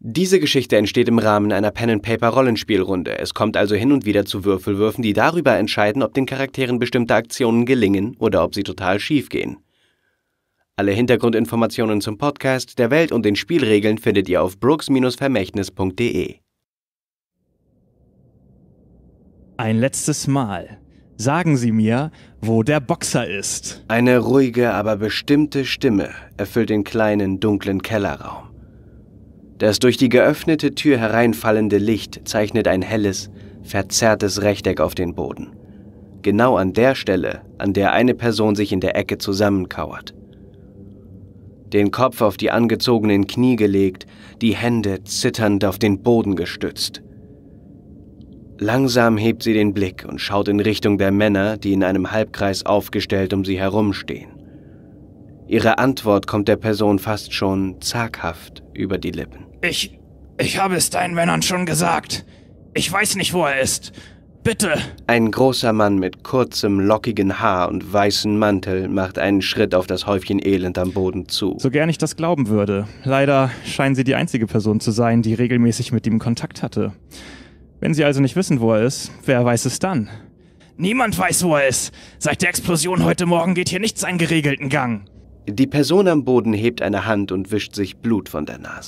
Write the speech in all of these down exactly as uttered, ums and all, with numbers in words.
Diese Geschichte entsteht im Rahmen einer Pen-and-Paper-Rollenspielrunde. Es kommt also hin und wieder zu Würfelwürfen, die darüber entscheiden, ob den Charakteren bestimmte Aktionen gelingen oder ob sie total schief gehen. Alle Hintergrundinformationen zum Podcast, der Welt und den Spielregeln findet ihr auf brooks Vermächtnis punkt de. Ein letztes Mal. Sagen Sie mir, wo der Boxer ist. Eine ruhige, aber bestimmte Stimme erfüllt den kleinen, dunklen Kellerraum. Das durch die geöffnete Tür hereinfallende Licht zeichnet ein helles, verzerrtes Rechteck auf den Boden. Genau an der Stelle, an der eine Person sich in der Ecke zusammenkauert. Den Kopf auf die angezogenen Knie gelegt, die Hände zitternd auf den Boden gestützt. Langsam hebt sie den Blick und schaut in Richtung der Männer, die in einem Halbkreis aufgestellt um sie herumstehen. Ihre Antwort kommt der Person fast schon zaghaft über die Lippen. Ich, ich habe es deinen Männern schon gesagt. Ich weiß nicht, wo er ist. Bitte. Ein großer Mann mit kurzem, lockigen Haar und weißem Mantel macht einen Schritt auf das Häufchen Elend am Boden zu. So gern ich das glauben würde. Leider scheinen Sie die einzige Person zu sein, die regelmäßig mit ihm Kontakt hatte. Wenn Sie also nicht wissen, wo er ist, wer weiß es dann? Niemand weiß, wo er ist. Seit der Explosion heute Morgen geht hier nichts einen geregelten Gang. Die Person am Boden hebt eine Hand und wischt sich Blut von der Nase.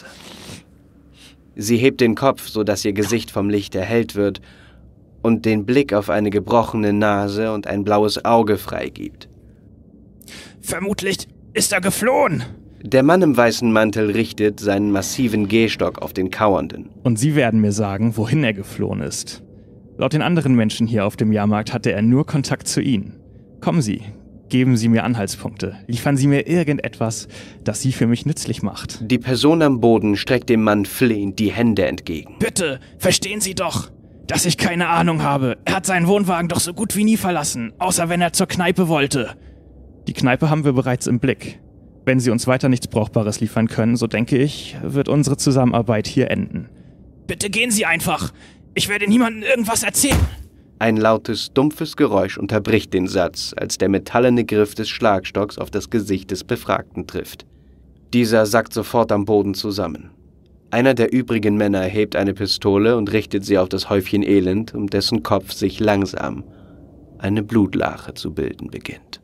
Sie hebt den Kopf, sodass ihr Gesicht vom Licht erhellt wird und den Blick auf eine gebrochene Nase und ein blaues Auge freigibt. Vermutlich ist er geflohen. Der Mann im weißen Mantel richtet seinen massiven Gehstock auf den Kauernden. Und Sie werden mir sagen, wohin er geflohen ist. Laut den anderen Menschen hier auf dem Jahrmarkt hatte er nur Kontakt zu Ihnen. Kommen Sie. Geben Sie mir Anhaltspunkte. Liefern Sie mir irgendetwas, das Sie für mich nützlich macht. Die Person am Boden streckt dem Mann flehend die Hände entgegen. Bitte, verstehen Sie doch, dass ich keine Ahnung habe. Er hat seinen Wohnwagen doch so gut wie nie verlassen, außer wenn er zur Kneipe wollte. Die Kneipe haben wir bereits im Blick. Wenn Sie uns weiter nichts Brauchbares liefern können, so denke ich, wird unsere Zusammenarbeit hier enden. Bitte gehen Sie einfach. Ich werde niemandem irgendwas erzählen. Ein lautes, dumpfes Geräusch unterbricht den Satz, als der metallene Griff des Schlagstocks auf das Gesicht des Befragten trifft. Dieser sackt sofort am Boden zusammen. Einer der übrigen Männer hebt eine Pistole und richtet sie auf das Häufchen Elend, um dessen Kopf sich langsam eine Blutlache zu bilden beginnt.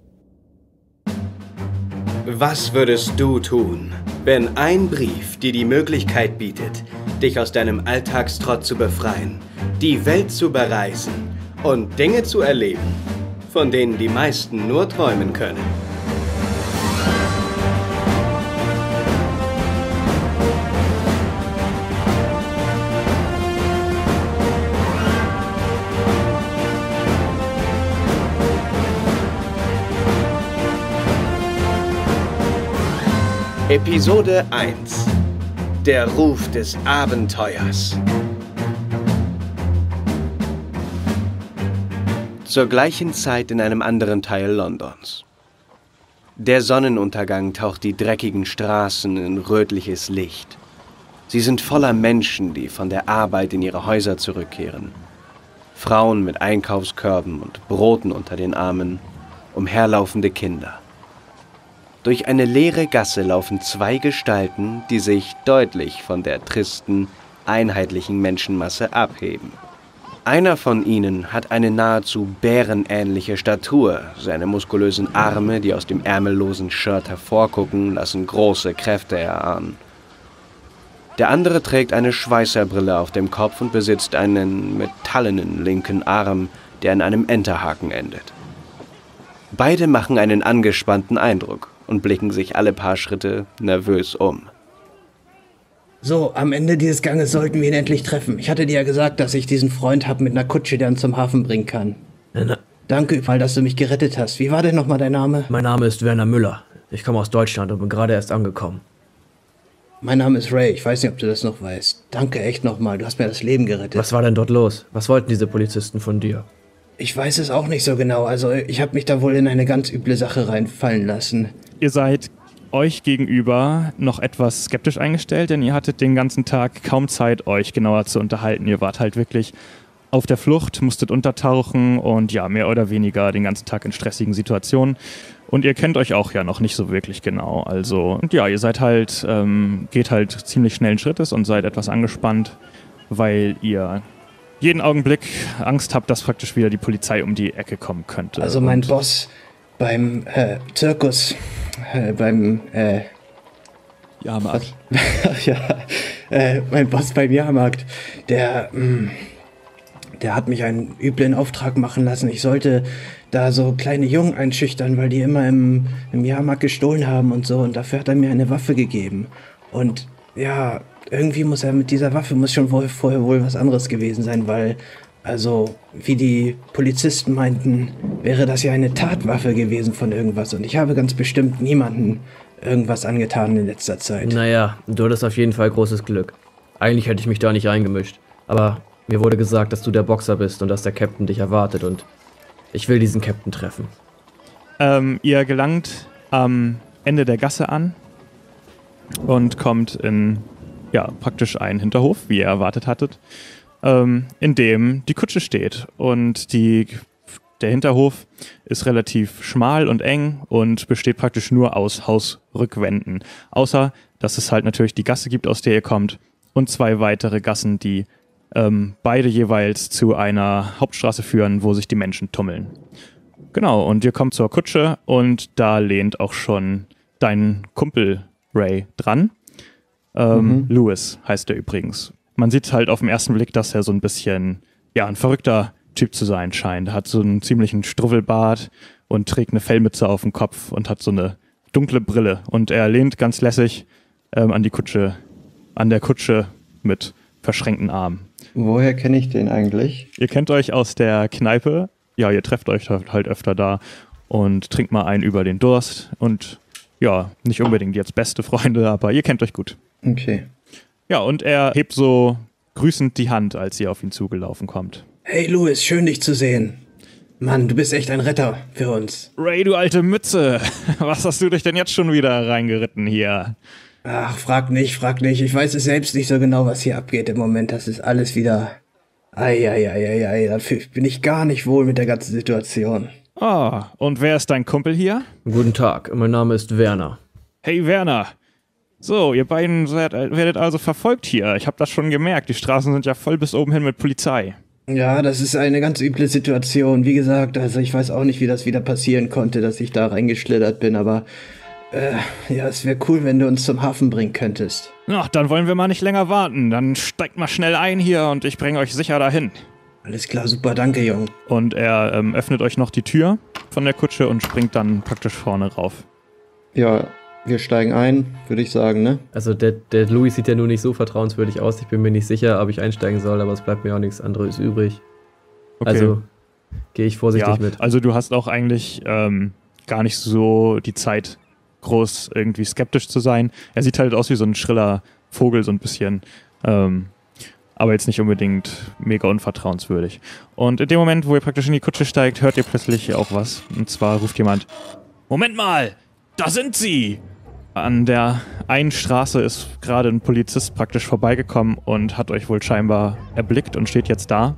Was würdest du tun, wenn ein Brief dir die Möglichkeit bietet, dich aus deinem Alltagstrott zu befreien, die Welt zu bereisen und Dinge zu erleben, von denen die meisten nur träumen können? Episode eins. Der Ruf des Abenteuers. Zur gleichen Zeit in einem anderen Teil Londons. Der Sonnenuntergang taucht die dreckigen Straßen in rötliches Licht. Sie sind voller Menschen, die von der Arbeit in ihre Häuser zurückkehren. Frauen mit Einkaufskörben und Broten unter den Armen, umherlaufende Kinder. Durch eine leere Gasse laufen zwei Gestalten, die sich deutlich von der tristen, einheitlichen Menschenmasse abheben. Einer von ihnen hat eine nahezu bärenähnliche Statur. Seine muskulösen Arme, die aus dem ärmellosen Shirt hervorgucken, lassen große Kräfte erahnen. Der andere trägt eine Schweißerbrille auf dem Kopf und besitzt einen metallenen linken Arm, der in einem Enterhaken endet. Beide machen einen angespannten Eindruck und blicken sich alle paar Schritte nervös um. So, am Ende dieses Ganges sollten wir ihn endlich treffen. Ich hatte dir ja gesagt, dass ich diesen Freund habe mit einer Kutsche, der uns zum Hafen bringen kann. Na, Danke, weil dass du mich gerettet hast. Wie war denn nochmal dein Name? mein Name ist Werner Müller. Ich komme aus Deutschland und bin gerade erst angekommen. Mein Name ist Ray. Ich weiß nicht, ob du das noch weißt. Danke echt nochmal. Du hast mir das Leben gerettet. Was war denn dort los? Was wollten diese Polizisten von dir? Ich weiß es auch nicht so genau. Also, ich habe mich da wohl in eine ganz üble Sache reinfallen lassen. Ihr seid euch gegenüber noch etwas skeptisch eingestellt, denn ihr hattet den ganzen Tag kaum Zeit, euch genauer zu unterhalten. Ihr wart halt wirklich auf der Flucht, musstet untertauchen und ja, mehr oder weniger den ganzen Tag in stressigen Situationen. Und ihr kennt euch auch ja noch nicht so wirklich genau. Also, und ja, ihr seid halt, ähm, geht halt ziemlich schnellen Schrittes und seid etwas angespannt, weil ihr jeden Augenblick Angst habt, dass praktisch wieder die Polizei um die Ecke kommen könnte. Also mein und Boss beim äh, Zirkus, äh, beim äh, Jahrmarkt. ja, äh, mein Boss beim Jahrmarkt, der, mh, der hat mich einen üblen Auftrag machen lassen. Ich sollte da so kleine Jungen einschüchtern, weil die immer im, im Jahrmarkt gestohlen haben und so. Und dafür hat er mir eine Waffe gegeben. Und ja, irgendwie muss er mit dieser Waffe, muss schon wohl, vorher wohl was anderes gewesen sein, weil, also, wie die Polizisten meinten, wäre das ja eine Tatwaffe gewesen von irgendwas. Und ich habe ganz bestimmt niemanden irgendwas angetan in letzter Zeit. Naja, du hattest auf jeden Fall großes Glück. Eigentlich hätte ich mich da nicht eingemischt. Aber mir wurde gesagt, dass du der Boxer bist und dass der Captain dich erwartet und ich will diesen Captain treffen. Ähm, ihr gelangt am Ende der Gasse an und kommt in, ja, praktisch einen Hinterhof, wie ihr erwartet hattet, ähm, in dem die Kutsche steht. Und die, der Hinterhof ist relativ schmal und eng und besteht praktisch nur aus Hausrückwänden. Außer, dass es halt natürlich die Gasse gibt, aus der ihr kommt, und zwei weitere Gassen, die ähm, beide jeweils zu einer Hauptstraße führen, wo sich die Menschen tummeln. Genau, und ihr kommt zur Kutsche und da lehnt auch schon dein Kumpel Ray dran. Ähm, mhm. Louis heißt er übrigens. Man sieht halt auf den ersten Blick, dass er so ein bisschen, ja, ein verrückter Typ zu sein scheint. Er hat so einen ziemlichen Struwwelbart und trägt eine Fellmütze auf dem Kopf und hat so eine dunkle Brille. Und er lehnt ganz lässig ähm, an die Kutsche, an der Kutsche mit verschränkten Armen. Woher kenne ich den eigentlich? Ihr kennt euch aus der Kneipe. Ja, ihr trefft euch halt öfter da und trinkt mal einen über den Durst. Und ja, nicht unbedingt jetzt beste Freunde, aber ihr kennt euch gut. Okay. Ja, und er hebt so grüßend die Hand, als ihr auf ihn zugelaufen kommt. Hey Louis, schön dich zu sehen. Mann, du bist echt ein Retter für uns. Ray, du alte Mütze. Was hast du dich denn jetzt schon wieder reingeritten hier? Ach, frag nicht, frag nicht. Ich weiß es selbst nicht so genau, was hier abgeht im Moment. Das ist alles wieder... Eieieiei, da bin ich gar nicht wohl mit der ganzen Situation. Ah, und wer ist dein Kumpel hier? Guten Tag, mein Name ist Werner. Hey Werner. So, ihr beiden seid, werdet also verfolgt hier. Ich habe das schon gemerkt. Die Straßen sind ja voll bis oben hin mit Polizei. Ja, das ist eine ganz üble Situation. Wie gesagt, also ich weiß auch nicht, wie das wieder passieren konnte, dass ich da reingeschlittert bin, aber äh, ja, es wäre cool, wenn du uns zum Hafen bringen könntest. Ach, dann wollen wir mal nicht länger warten. Dann steigt mal schnell ein hier und ich bringe euch sicher dahin. Alles klar, super, danke, Jung. Und er ähm, öffnet euch noch die Tür von der Kutsche und springt dann praktisch vorne rauf. Ja, wir steigen ein, würde ich sagen, ne? Also der, der Louis sieht ja nun nicht so vertrauenswürdig aus. Ich bin mir nicht sicher, ob ich einsteigen soll, aber es bleibt mir auch nichts anderes übrig. Okay. Also gehe ich vorsichtig ja, mit. Also du hast auch eigentlich ähm, gar nicht so die Zeit, groß irgendwie skeptisch zu sein. Er sieht halt aus wie so ein schriller Vogel, so ein bisschen. Ähm, aber jetzt nicht unbedingt mega unvertrauenswürdig. Und in dem Moment, wo ihr praktisch in die Kutsche steigt, hört ihr plötzlich auch was. Und zwar ruft jemand: Moment mal, da sind sie! An der einen Straße ist gerade ein Polizist praktisch vorbeigekommen und hat euch wohl scheinbar erblickt und steht jetzt da.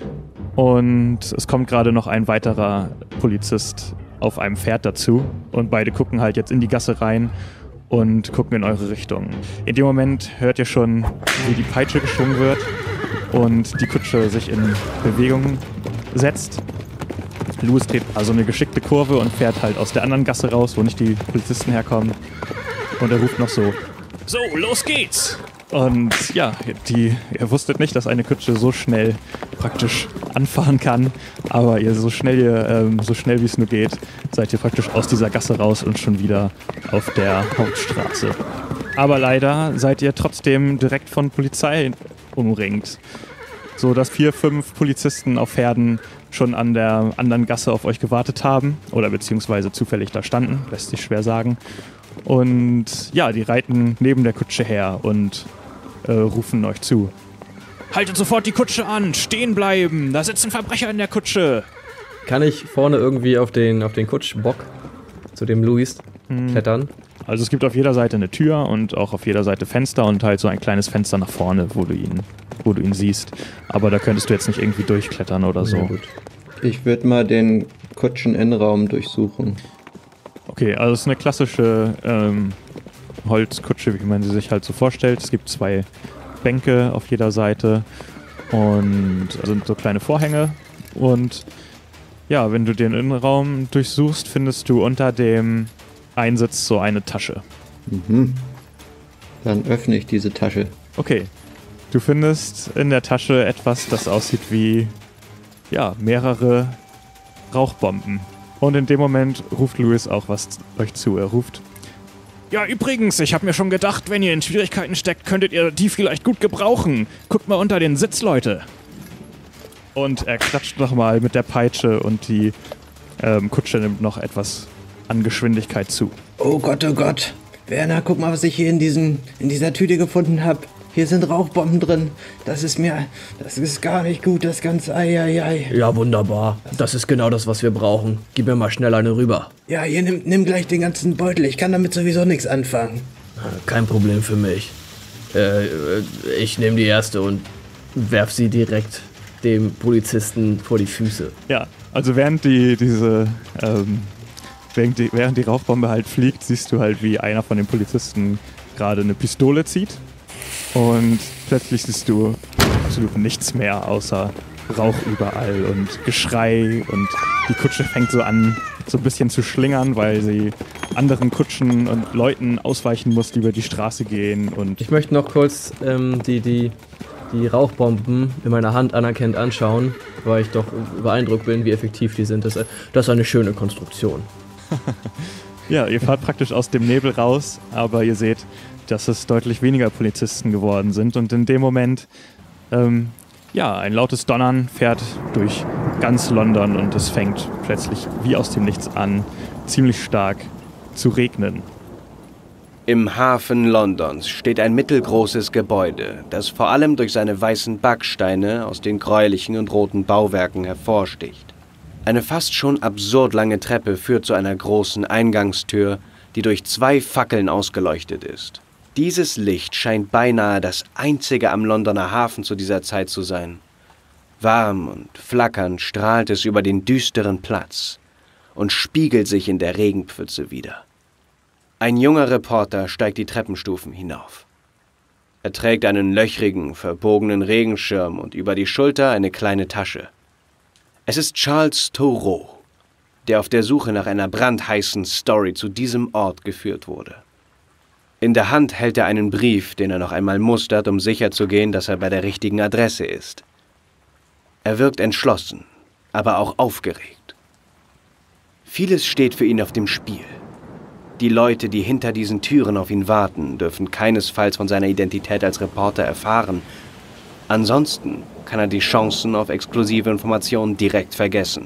Und es kommt gerade noch ein weiterer Polizist auf einem Pferd dazu. Und beide gucken halt jetzt in die Gasse rein und gucken in eure Richtung. In dem Moment hört ihr schon, wie die Peitsche geschwungen wird und die Kutsche sich in Bewegung setzt. Louis dreht also eine geschickte Kurve und fährt halt aus der anderen Gasse raus, wo nicht die Polizisten herkommen. Und er ruft noch so: So, los geht's! Und ja, die, ihr wusstet nicht, dass eine Kutsche so schnell praktisch anfahren kann, aber ihr so schnell, ihr, ähm, so schnell wie es nur geht, seid ihr praktisch aus dieser Gasse raus und schon wieder auf der Hauptstraße. Aber leider seid ihr trotzdem direkt von Polizei umringt, so dass vier, fünf Polizisten auf Pferden schon an der anderen Gasse auf euch gewartet haben oder beziehungsweise zufällig da standen, lässt sich schwer sagen. Und ja, die reiten neben der Kutsche her und äh, rufen euch zu. Haltet sofort die Kutsche an, stehen bleiben, da sitzen Verbrecher in der Kutsche. Kann ich vorne irgendwie auf den, auf den Kutschbock zu dem Louis hm. klettern? Also es gibt auf jeder Seite eine Tür und auch auf jeder Seite Fenster und halt so ein kleines Fenster nach vorne, wo du ihn, wo du ihn siehst. Aber da könntest du jetzt nicht irgendwie durchklettern oder so. Ja, gut. Ich würde mal den Kutschen-Innenraum durchsuchen. Okay, also es ist eine klassische ähm, Holzkutsche, wie man sie sich halt so vorstellt. Es gibt zwei Bänke auf jeder Seite und also so kleine Vorhänge. Und ja, wenn du den Innenraum durchsuchst, findest du unter dem Einsitz so eine Tasche. Mhm. Dann öffne ich diese Tasche. Okay, du findest in der Tasche etwas, das aussieht wie, ja, mehrere Rauchbomben. Und in dem Moment ruft Louis auch was euch zu. Er ruft: Ja, übrigens, ich habe mir schon gedacht, wenn ihr in Schwierigkeiten steckt, könntet ihr die vielleicht gut gebrauchen. Guckt mal unter den Sitz, Leute. Und er klatscht nochmal mit der Peitsche und die ähm, Kutsche nimmt noch etwas an Geschwindigkeit zu. Oh Gott, oh Gott. Werner, guck mal, was ich hier in, diesen, in dieser Tüte gefunden habe. Hier sind Rauchbomben drin. Das ist mir, das ist gar nicht gut, das ganze Eieiei. Ja, wunderbar. Das ist genau das, was wir brauchen. Gib mir mal schnell eine rüber. Ja, hier, nimm, nimm gleich den ganzen Beutel. Ich kann damit sowieso nichts anfangen. Kein Problem für mich. Äh, ich nehme die erste und werf sie direkt dem Polizisten vor die Füße. Ja, also während die diese ähm, während, die, während die Rauchbombe halt fliegt, siehst du halt, wie einer von den Polizisten gerade eine Pistole zieht. Und plötzlich siehst du absolut nichts mehr außer Rauch überall und Geschrei und die Kutsche fängt so an, so ein bisschen zu schlingern, weil sie anderen Kutschen und Leuten ausweichen muss, die über die Straße gehen. Und Ich möchte noch kurz ähm, die, die, die Rauchbomben in meiner Hand anerkennend anschauen, weil ich doch beeindruckt bin, wie effektiv die sind. Das, das ist eine schöne Konstruktion. ja, ihr fahrt praktisch aus dem Nebel raus, aber ihr seht, dass es deutlich weniger Polizisten geworden sind. Und in dem Moment, ähm, ja, ein lautes Donnern fährt durch ganz London und es fängt plötzlich wie aus dem Nichts an, ziemlich stark zu regnen. Im Hafen Londons steht ein mittelgroßes Gebäude, das vor allem durch seine weißen Backsteine aus den gräulichen und roten Bauwerken hervorsticht. Eine fast schon absurd lange Treppe führt zu einer großen Eingangstür, die durch zwei Fackeln ausgeleuchtet ist. Dieses Licht scheint beinahe das einzige am Londoner Hafen zu dieser Zeit zu sein. Warm und flackernd strahlt es über den düsteren Platz und spiegelt sich in der Regenpfütze wider. Ein junger Reporter steigt die Treppenstufen hinauf. Er trägt einen löchrigen, verbogenen Regenschirm und über die Schulter eine kleine Tasche. Es ist Charles Theroux, der auf der Suche nach einer brandheißen Story zu diesem Ort geführt wurde. In der Hand hält er einen Brief, den er noch einmal mustert, um sicherzugehen, dass er bei der richtigen Adresse ist. Er wirkt entschlossen, aber auch aufgeregt. Vieles steht für ihn auf dem Spiel. Die Leute, die hinter diesen Türen auf ihn warten, dürfen keinesfalls von seiner Identität als Reporter erfahren. Ansonsten kann er die Chancen auf exklusive Informationen direkt vergessen.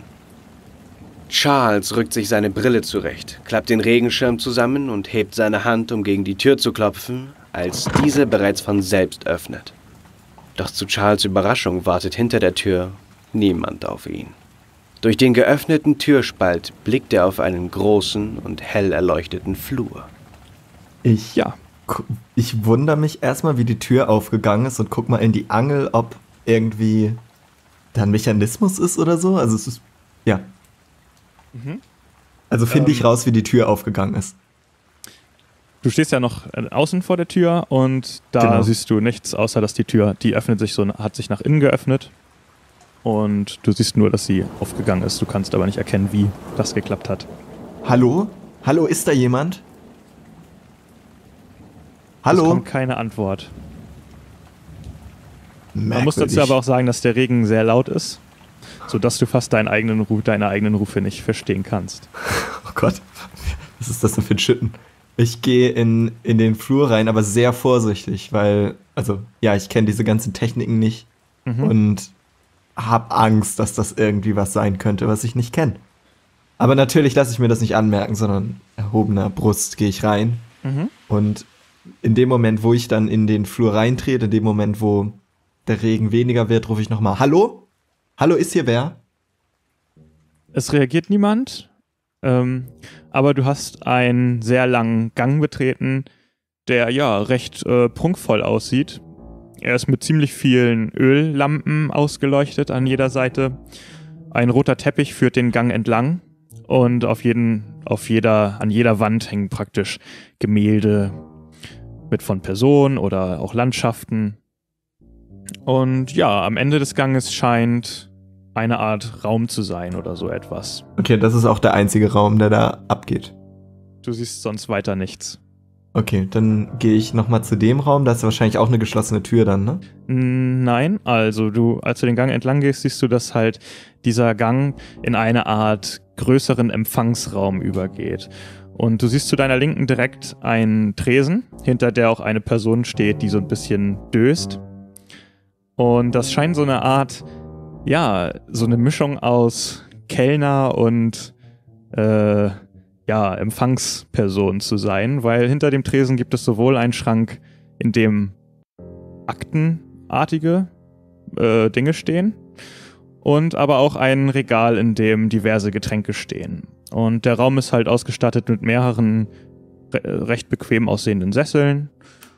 Charles rückt sich seine Brille zurecht, klappt den Regenschirm zusammen und hebt seine Hand, um gegen die Tür zu klopfen, als diese bereits von selbst öffnet. Doch zu Charles' Überraschung wartet hinter der Tür niemand auf ihn. Durch den geöffneten Türspalt blickt er auf einen großen und hell erleuchteten Flur. Ich, Ja. ich wundere mich erstmal, wie die Tür aufgegangen ist und guck mal in die Angel, ob irgendwie da ein Mechanismus ist oder so. Also es ist, ja. Also finde ich Ähm. raus, wie die Tür aufgegangen ist. Du stehst ja noch äh, außen vor der Tür und da Genau. siehst du nichts, außer dass die Tür, die öffnet sich so, hat sich nach innen geöffnet und du siehst nur, dass sie aufgegangen ist. Du kannst aber nicht erkennen, wie das geklappt hat. Hallo? Hallo, ist da jemand? Es Hallo? kommt keine Antwort. Man muss dazu Merkwürdig. aber auch sagen, dass der Regen sehr laut ist, sodass du fast deinen eigenen Ruf, deine eigenen Rufe nicht verstehen kannst. Oh Gott, was ist das denn für ein Schütten? Ich gehe in, in den Flur rein, aber sehr vorsichtig, weil, also, ja, ich kenne diese ganzen Techniken nicht und habe Angst, dass das irgendwie was sein könnte, was ich nicht kenne. Aber natürlich lasse ich mir das nicht anmerken, sondern erhobener Brust gehe ich rein. Und in dem Moment, wo ich dann in den Flur reintrete, in dem Moment, wo der Regen weniger wird, rufe ich nochmal: Hallo? Hallo, ist hier wer? Es reagiert niemand Ähm, aber du hast einen sehr langen Gang betreten, der ja recht äh, prunkvoll aussieht. Er ist mit ziemlich vielen Öllampen ausgeleuchtet an jeder Seite. Ein roter Teppich führt den Gang entlang und auf jeden, auf jeder, an jeder Wand hängen praktisch Gemälde mit von Personen oder auch Landschaften. Und ja, am Ende des Ganges scheint eine Art Raum zu sein oder so etwas. Okay, das ist auch der einzige Raum, der da abgeht. Du siehst sonst weiter nichts. Okay, dann gehe ich nochmal zu dem Raum. Da ist wahrscheinlich auch eine geschlossene Tür dann, ne? Nein, also du, als du den Gang entlang gehst, siehst du, dass halt dieser Gang in eine Art größeren Empfangsraum übergeht. Und du siehst zu deiner Linken direkt einen Tresen, hinter der auch eine Person steht, die so ein bisschen döst. Und das scheint so eine Art, ja, so eine Mischung aus Kellner und äh, ja, Empfangsperson zu sein, weil hinter dem Tresen gibt es sowohl einen Schrank, in dem aktenartige äh, Dinge stehen und aber auch ein Regal, in dem diverse Getränke stehen. Und der Raum ist halt ausgestattet mit mehreren re- recht bequem aussehenden Sesseln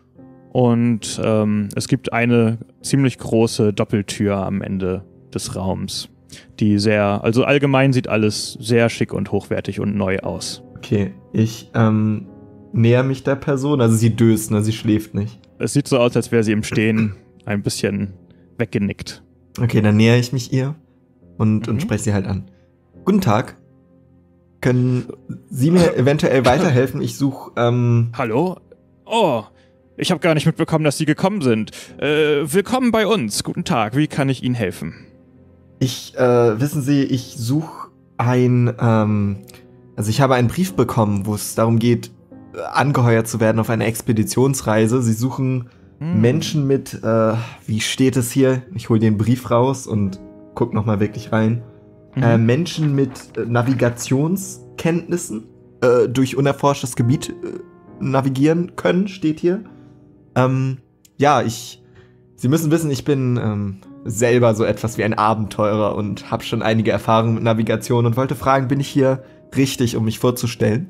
und ähm, es gibt eine ziemlich große Doppeltür am Ende des Raums, die sehr, also allgemein sieht alles sehr schick und hochwertig und neu aus. Okay, ich ähm, näher mich der Person, also sie döst, ne, sie schläft nicht. Es sieht so aus, als wäre sie im Stehen ein bisschen weggenickt. Okay, dann nähere ich mich ihr und, Mhm. und spreche sie halt an. Guten Tag. Können Sie mir eventuell weiterhelfen? Ich suche, ähm... Hallo? Oh, ich habe gar nicht mitbekommen, dass Sie gekommen sind. Äh, willkommen bei uns. Guten Tag, wie kann ich Ihnen helfen? Ich, äh, wissen Sie, ich suche ein, ähm... Also ich habe einen Brief bekommen, wo es darum geht, äh, angeheuert zu werden auf eine Expeditionsreise. Sie suchen Hm. Menschen mit, äh, wie steht es hier? Ich hole den Brief raus und guck nochmal wirklich rein. Mhm. Äh, Menschen mit äh, Navigationskenntnissen äh, durch unerforschtes Gebiet äh, navigieren können, steht hier. Ähm, ja, ich, Sie müssen wissen, ich bin ähm, selber so etwas wie ein Abenteurer und habe schon einige Erfahrungen mit Navigation und wollte fragen, bin ich hier richtig, um mich vorzustellen?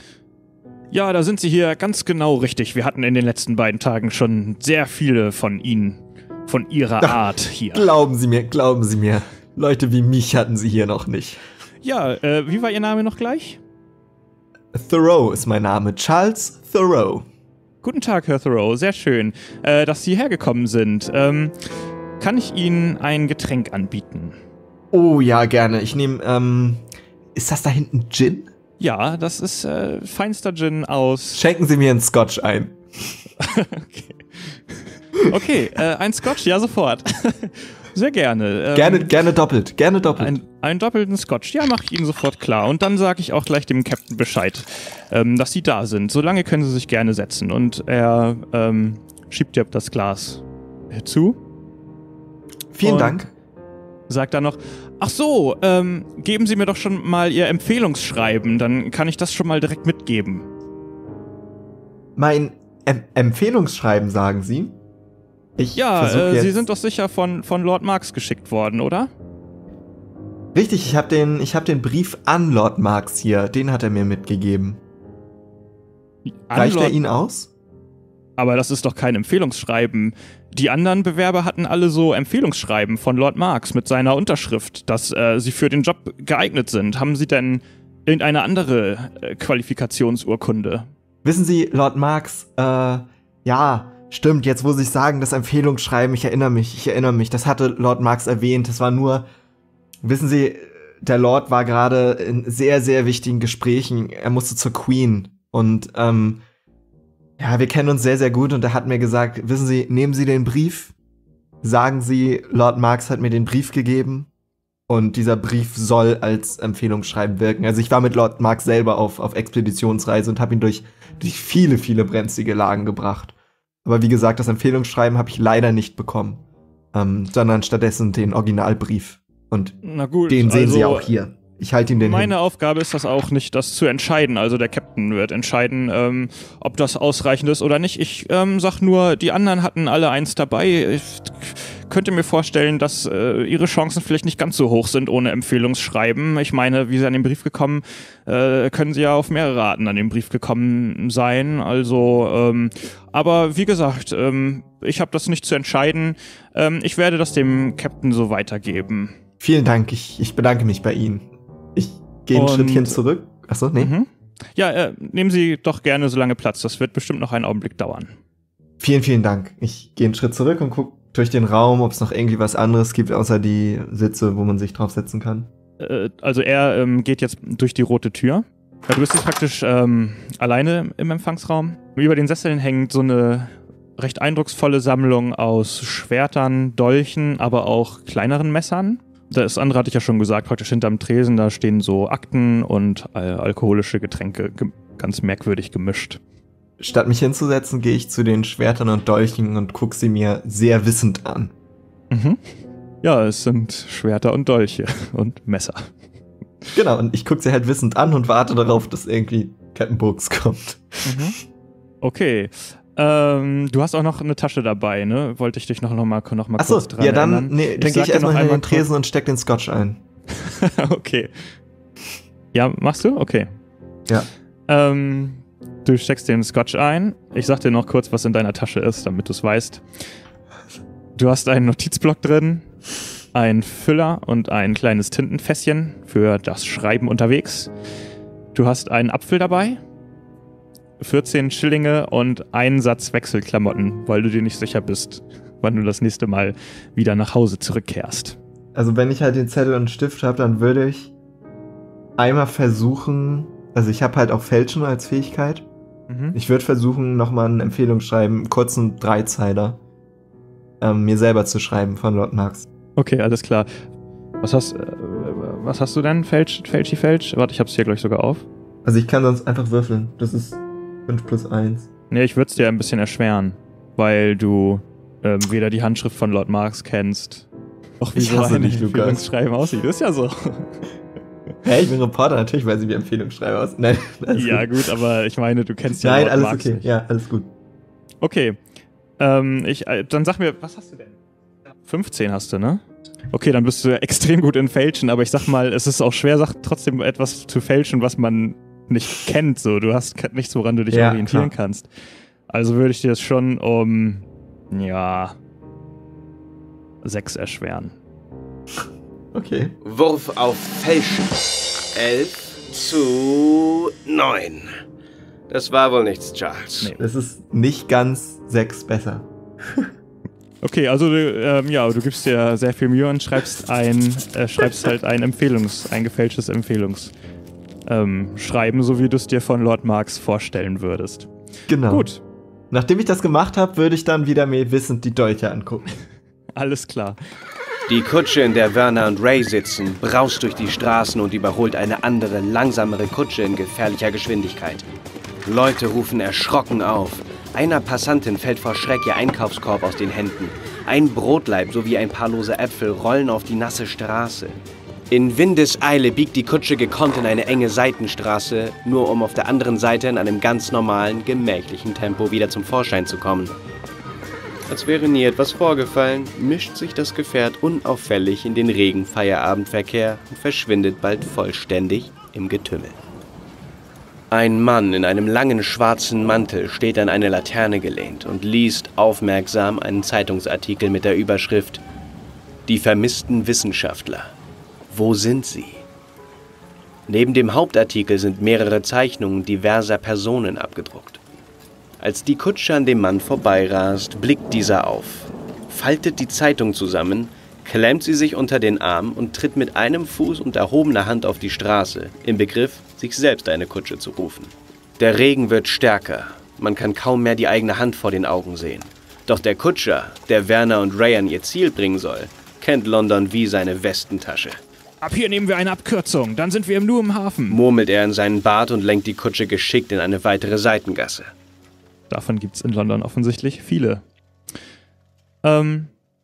Ja, da sind Sie hier ganz genau richtig. Wir hatten in den letzten beiden Tagen schon sehr viele von Ihnen, von Ihrer Ach, Art hier. Glauben Sie mir, glauben Sie mir. Leute wie mich hatten Sie hier noch nicht. Ja, äh, wie war Ihr Name noch gleich? Thoreau ist mein Name, Charles Thoreau. Guten Tag, Herr Thoreau, sehr schön, äh, dass Sie hergekommen sind. Ähm, kann ich Ihnen ein Getränk anbieten? Oh ja, gerne. Ich nehme, ähm, ist das da hinten Gin? Ja, das ist äh, feinster Gin aus... Schenken Sie mir einen Scotch ein. Okay, okay äh, ein Scotch, ja sofort. Sehr gerne. Ähm, Gerne, gerne doppelt, gerne doppelt. Ein, einen doppelten Scotch, ja, mache ich Ihnen sofort klar. Und dann sage ich auch gleich dem Captain Bescheid, ähm, dass Sie da sind. Solange können Sie sich gerne setzen. Und er ähm, schiebt dir das Glas zu. Vielen und Dank. Sagt dann noch, ach so, ähm, geben Sie mir doch schon mal Ihr Empfehlungsschreiben, dann kann ich das schon mal direkt mitgeben. Mein em Empfehlungsschreiben, sagen Sie? Ich Ja, versuch äh, jetzt Sie sind doch sicher von, von Lord Marx geschickt worden, oder? Richtig, ich habe den, ich hab den Brief an Lord Marx hier. Den hat er mir mitgegeben. An Reicht er Lord- Ihnen aus? Aber das ist doch kein Empfehlungsschreiben. Die anderen Bewerber hatten alle so Empfehlungsschreiben von Lord Marx mit seiner Unterschrift, dass äh, sie für den Job geeignet sind. Haben Sie denn irgendeine andere äh, Qualifikationsurkunde? Wissen Sie, Lord Marx, äh, ja, stimmt, jetzt wo Sie sagen, das Empfehlungsschreiben, ich erinnere mich, ich erinnere mich, das hatte Lord Marx erwähnt, das war nur, wissen Sie, der Lord war gerade in sehr, sehr wichtigen Gesprächen, er musste zur Queen und, ähm, ja, wir kennen uns sehr, sehr gut und er hat mir gesagt, wissen Sie, nehmen Sie den Brief, sagen Sie, Lord Marx hat mir den Brief gegeben und dieser Brief soll als Empfehlungsschreiben wirken. Also ich war mit Lord Marx selber auf, auf Expeditionsreise und habe ihn durch, durch viele, viele brenzlige Lagen gebracht. Aber wie gesagt, das Empfehlungsschreiben habe ich leider nicht bekommen, ähm, sondern stattdessen den Originalbrief. Und Na gut, den sehen also Sie auch hier. Ich halte ihm den meine hin. Aufgabe ist das auch nicht, das zu entscheiden. Also der Captain wird entscheiden, ähm, ob das ausreichend ist oder nicht. Ich ähm, sag nur, die anderen hatten alle eins dabei. Ich, könnte mir vorstellen, dass äh, Ihre Chancen vielleicht nicht ganz so hoch sind ohne Empfehlungsschreiben. Ich meine, wie Sie an den Brief gekommen, äh, können Sie ja auf mehrere Arten an den Brief gekommen sein. Also, ähm, aber wie gesagt, ähm, ich habe das nicht zu entscheiden. Ähm, ich werde das dem Captain so weitergeben. Vielen Dank, ich, ich bedanke mich bei Ihnen. Ich gehe ein Und- Schrittchen zurück. Achso, nee. Mhm. Ja, äh, nehmen Sie doch gerne so lange Platz. Das wird bestimmt noch einen Augenblick dauern. Vielen, vielen Dank. Ich gehe einen Schritt zurück und gucke durch den Raum, ob es noch irgendwie was anderes gibt, außer die Sitze, wo man sich draufsetzen kann. Äh, also er ähm, geht jetzt durch die rote Tür. Ja, du bist jetzt praktisch ähm, alleine im Empfangsraum. Über den Sesseln hängt so eine recht eindrucksvolle Sammlung aus Schwertern, Dolchen, aber auch kleineren Messern. Das andere hatte ich ja schon gesagt, praktisch hinterm Tresen, da stehen so Akten und äh, alkoholische Getränke, ge ganz merkwürdig gemischt. Statt mich hinzusetzen, gehe ich zu den Schwertern und Dolchen und gucke sie mir sehr wissend an. Mhm. Ja, es sind Schwerter und Dolche und Messer. Genau, und ich gucke sie halt wissend an und warte darauf, dass irgendwie Captain Brooks kommt. Mhm. Okay. Ähm, du hast auch noch eine Tasche dabei, ne? Wollte ich dich noch, noch mal, noch mal Achso, kurz dran ja dann, erinnern. nee, dann Ich gehe sag ich dir erstmal noch in den einmal Tresen und steck den Scotch ein. Okay. Ja, machst du? Okay. Ja. Ähm, du steckst den Scotch ein. Ich sag dir noch kurz, was in deiner Tasche ist, damit du es weißt. Du hast einen Notizblock drin, einen Füller und ein kleines Tintenfässchen für das Schreiben unterwegs. Du hast einen Apfel dabei, vierzehn Schillinge und einen Satz Wechselklamotten, weil du dir nicht sicher bist, wann du das nächste Mal wieder nach Hause zurückkehrst. Also wenn ich halt den Zettel und einen Stift habe, dann würde ich einmal versuchen, also ich habe halt auch Fälschen als Fähigkeit. Mhm. Ich würde versuchen, nochmal eine Empfehlung schreiben, einen kurzen Dreizeiler, ähm, mir selber zu schreiben von Lord Marx. Okay, alles klar. Was hast, äh, was hast du denn? Fälsch, Fälschi, Fälsch? Warte, ich hab's hier gleich sogar auf. Also ich kann sonst einfach würfeln. Das ist fünf plus eins. Nee, ich würde es dir ein bisschen erschweren, weil du ähm, weder die Handschrift von Lord Marx kennst, noch wie Ich so hasse ein dich, Lukas. Empfehlungsschreiben aussieht. Das ist ja so. Hä, ich bin Reporter, natürlich weiß ich, wie Empfehlung schreibe aus. Nein, alles Ja gut. gut, aber ich meine, du kennst ja Nein, Lord alles Marx okay. nicht. Ja, alles gut. Okay. Ähm, ich, äh, dann sag mir, was hast du denn? fünfzehn hast du, ne? Okay, dann bist du extrem gut in Fälschen, aber ich sag mal, es ist auch schwer, sag, trotzdem etwas zu fälschen, was man nicht kennt. So, du hast nichts, woran du dich Ja, orientieren klar. kannst. Also würde ich dir das schon um, ja, sechs erschweren. Okay. Wurf auf Fälschen. elf zu neun. Das war wohl nichts, Charles. Nee. Das ist nicht ganz sechs besser. Okay, also du, ähm, ja, du gibst dir sehr viel Mühe und schreibst ein, äh, schreibst halt ein Empfehlungs, ein gefälschtes Empfehlungs, ähm, Schreiben, so wie du es dir von Lord Marx vorstellen würdest. Genau. Gut, Nachdem ich das gemacht habe, würde ich dann wieder mir wissend die Dolche angucken. alles klar. Die Kutsche, in der Werner und Ray sitzen, braust durch die Straßen und überholt eine andere, langsamere Kutsche in gefährlicher Geschwindigkeit. Leute rufen erschrocken auf. Einer Passantin fällt vor Schreck ihr Einkaufskorb aus den Händen. Ein Brotlaib sowie ein paar lose Äpfel rollen auf die nasse Straße. In Windeseile biegt die Kutsche gekonnt in eine enge Seitenstraße, nur um auf der anderen Seite in einem ganz normalen, gemächlichen Tempo wieder zum Vorschein zu kommen. Als wäre nie etwas vorgefallen, mischt sich das Gefährt unauffällig in den regen Feierabendverkehr und verschwindet bald vollständig im Getümmel. Ein Mann in einem langen schwarzen Mantel steht an eine Laterne gelehnt und liest aufmerksam einen Zeitungsartikel mit der Überschrift »Die vermissten Wissenschaftler. Wo sind sie?« Neben dem Hauptartikel sind mehrere Zeichnungen diverser Personen abgedruckt. Als die Kutsche an dem Mann vorbeirast, blickt dieser auf, faltet die Zeitung zusammen, klemmt sie sich unter den Arm und tritt mit einem Fuß und erhobener Hand auf die Straße, im Begriff, sich selbst eine Kutsche zu rufen. Der Regen wird stärker, man kann kaum mehr die eigene Hand vor den Augen sehen. Doch der Kutscher, der Werner und Ray an ihr Ziel bringen soll, kennt London wie seine Westentasche. Ab hier nehmen wir eine Abkürzung, dann sind wir im Nu im Hafen. Murmelt er in seinen Bart und lenkt die Kutsche geschickt in eine weitere Seitengasse. Davon gibt es in London offensichtlich viele. Ähm,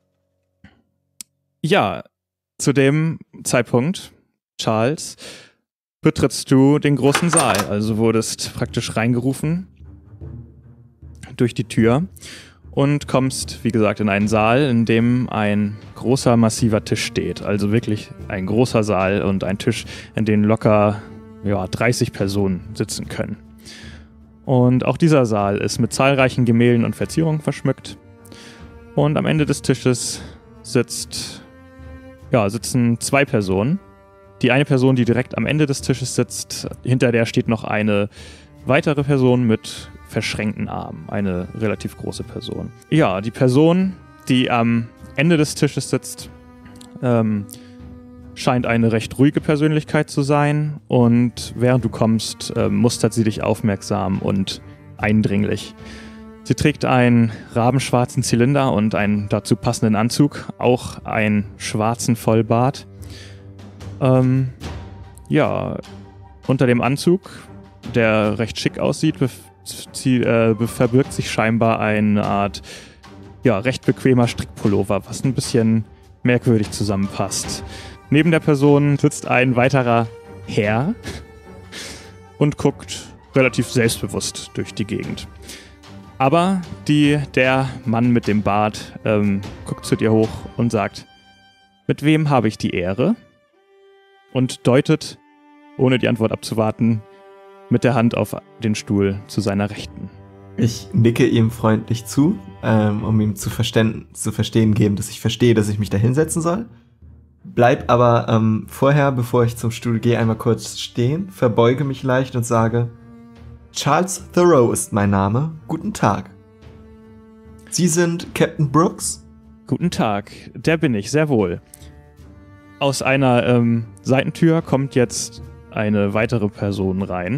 ja, zu dem Zeitpunkt, Charles, betrittst du den großen Saal. Also wurdest praktisch reingerufen durch die Tür und kommst, wie gesagt, in einen Saal, in dem ein großer, massiver Tisch steht. Also wirklich ein großer Saal und ein Tisch, in dem locker ja, dreißig Personen sitzen können. Und auch dieser Saal ist mit zahlreichen Gemälden und Verzierungen verschmückt. Und am Ende des Tisches sitzt, ja, sitzen zwei Personen. Die eine Person, die direkt am Ende des Tisches sitzt, hinter der steht noch eine weitere Person mit verschränkten Armen. Eine relativ große Person. Ja, die Person, die am Ende des Tisches sitzt, ähm, scheint eine recht ruhige Persönlichkeit zu sein. Und während du kommst, äh, mustert sie dich aufmerksam und eindringlich. Sie trägt einen rabenschwarzen Zylinder und einen dazu passenden Anzug, auch einen schwarzen Vollbart. Ähm, ja, unter dem Anzug, der recht schick aussieht, sie, äh, verbirgt sich scheinbar eine Art, ja, recht bequemer Strickpullover, was ein bisschen merkwürdig zusammenpasst. Neben der Person sitzt ein weiterer Herr und guckt relativ selbstbewusst durch die Gegend. Aber die, der Mann mit dem Bart ähm, guckt zu dir hoch und sagt, mit wem habe ich die Ehre? Und deutet, ohne die Antwort abzuwarten, mit der Hand auf den Stuhl zu seiner Rechten. Ich nicke ihm freundlich zu, ähm, um ihm zu, verstehen, zu verstehen geben, dass ich verstehe, dass ich mich da hinsetzen soll. Bleib aber ähm, vorher, bevor ich zum Stuhl gehe, einmal kurz stehen, verbeuge mich leicht und sage, Charles Thoreau ist mein Name. Guten Tag. Sie sind Captain Brooks? Guten Tag, der bin ich, sehr wohl. Aus einer ähm, Seitentür kommt jetzt eine weitere Person rein.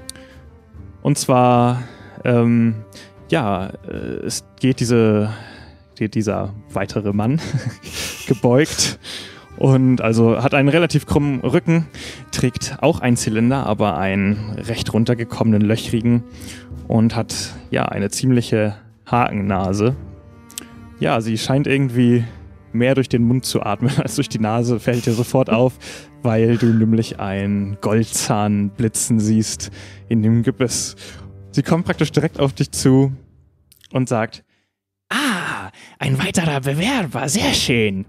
Und zwar, ähm, ja, äh, es geht diese, geht dieser weitere Mann gebeugt und also hat einen relativ krummen Rücken, trägt auch einen Zylinder, aber einen recht runtergekommenen, löchrigen und hat ja eine ziemliche Hakennase. Ja, sie scheint irgendwie mehr durch den Mund zu atmen als durch die Nase, fällt dir sofort auf, weil du nämlich einen Goldzahn blitzen siehst in dem Gebiss. Sie kommt praktisch direkt auf dich zu und sagt, Ah, ein weiterer Bewerber, sehr schön.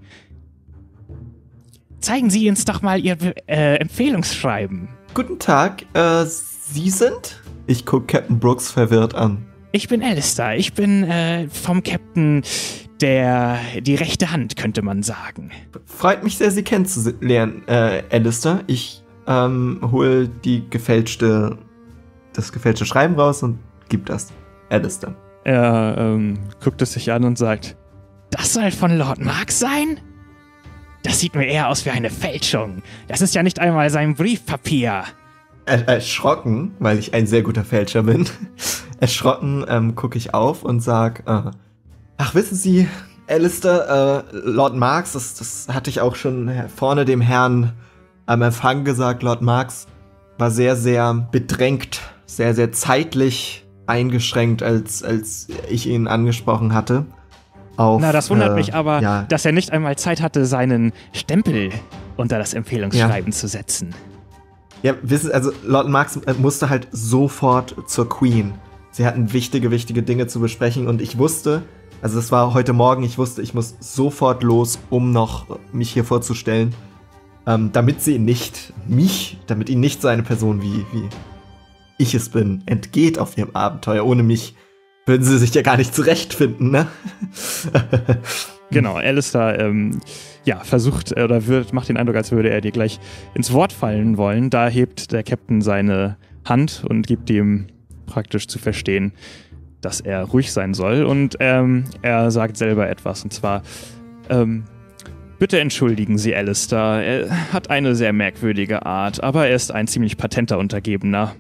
Zeigen Sie uns doch mal Ihr Be- äh, Empfehlungsschreiben. Guten Tag, äh, Sie sind? Ich gucke Captain Brooks verwirrt an. Ich bin Alistair, ich bin äh, vom Captain der, die rechte Hand, könnte man sagen. Freut mich sehr, Sie kennenzulernen, äh, Alistair. Ich, ähm, hol die gefälschte, das gefälschte Schreiben raus und gib das Alistair. er ähm, guckt es sich an und sagt, Das soll von Lord Marx sein? Das sieht mir eher aus wie eine Fälschung. Das ist ja nicht einmal sein Briefpapier. Er erschrocken, weil ich ein sehr guter Fälscher bin, erschrocken ähm, gucke ich auf und sag, äh, ach, wissen Sie, Alistair, äh, Lord Marx, das, das hatte ich auch schon vorne dem Herrn am Empfang gesagt, Lord Marx war sehr, sehr bedrängt, sehr, sehr zeitlich eingeschränkt, als, als ich ihn angesprochen hatte. Auf, Na, das wundert äh, mich aber, ja. dass er nicht einmal Zeit hatte, seinen Stempel unter das Empfehlungsschreiben ja. zu setzen. Ja, wissen, also Lord Marx musste halt sofort zur Queen. Sie hatten wichtige, wichtige Dinge zu besprechen und ich wusste, also das war heute Morgen, ich wusste, ich muss sofort los, um noch mich hier vorzustellen, ähm, damit sie nicht, mich, damit ihnen nicht so eine Person wie, wie ich es bin, entgeht auf ihrem Abenteuer. Ohne mich würden sie sich ja gar nicht zurechtfinden, ne? Genau, Alistair ähm, ja, versucht oder wird, macht den Eindruck, als würde er dir gleich ins Wort fallen wollen. Da hebt der Captain seine Hand und gibt ihm praktisch zu verstehen, dass er ruhig sein soll. Und ähm, er sagt selber etwas, und zwar, ähm, bitte entschuldigen Sie, Alistair. Er hat eine sehr merkwürdige Art, aber er ist ein ziemlich patenter Untergebener.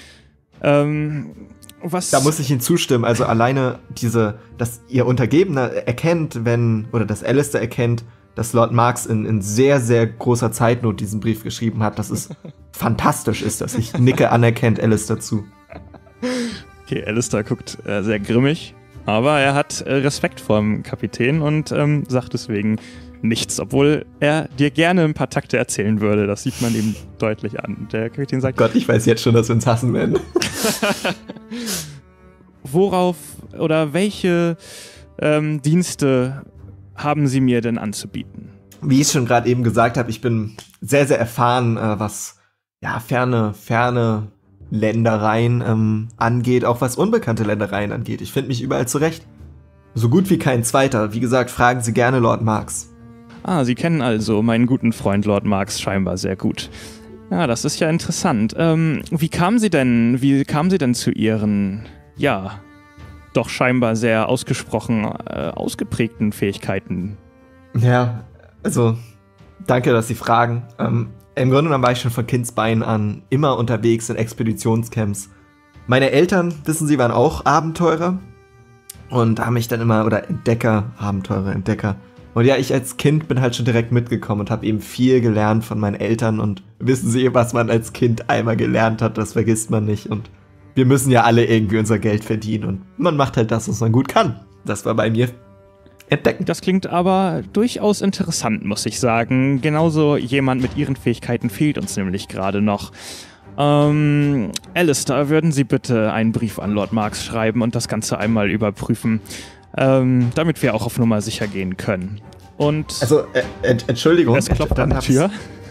Ähm, was... Da muss ich Ihnen zustimmen. Also alleine diese, dass Ihr Untergebener erkennt, wenn, oder dass Alistair erkennt, dass Lord Marx in, in sehr, sehr großer Zeitnot diesen Brief geschrieben hat, dass es fantastisch ist, dass ich nicke anerkennt Alistair zu. Okay, Alistair guckt äh, sehr grimmig, aber er hat äh, Respekt vor dem Kapitän und ähm, sagt deswegen nichts, obwohl er dir gerne ein paar Takte erzählen würde. Das sieht man ihm deutlich an. Der Kapitän sagt, Gott, ich weiß jetzt schon, dass wir uns hassen werden. Worauf oder welche ähm, Dienste haben Sie mir denn anzubieten? Wie ich schon gerade eben gesagt habe, ich bin sehr, sehr erfahren, äh, was ja ferne, ferne Ländereien ähm, angeht, auch was unbekannte Ländereien angeht. Ich finde mich überall zurecht. So gut wie kein zweiter. Wie gesagt, fragen Sie gerne Lord Marx. Ah, Sie kennen also meinen guten Freund Lord Marx scheinbar sehr gut. Ja, das ist ja interessant. Ähm, wie kamen Sie denn, wie kamen Sie denn zu Ihren, ja, doch scheinbar sehr ausgesprochen äh, ausgeprägten Fähigkeiten? Ja, also, danke, dass Sie fragen. Ähm, Im Grunde genommen war ich schon von Kindsbeinen an immer unterwegs in Expeditionscamps. Meine Eltern, wissen Sie, waren auch Abenteurer und haben mich dann immer, oder Entdecker, Abenteurer, Entdecker. Und ja, ich als Kind bin halt schon direkt mitgekommen und habe eben viel gelernt von meinen Eltern. Und wissen Sie, was man als Kind einmal gelernt hat, das vergisst man nicht. Und wir müssen ja alle irgendwie unser Geld verdienen. Und man macht halt das, was man gut kann. Das war bei mir Entdecken. Das klingt aber durchaus interessant, muss ich sagen. Genauso jemand mit Ihren Fähigkeiten fehlt uns nämlich gerade noch. Ähm, Alistair, würden Sie bitte einen Brief an Lord Marx schreiben und das Ganze einmal überprüfen, ähm, damit wir auch auf Nummer sicher gehen können. Und also, äh, äh, Entschuldigung. Es klopft an der Tür.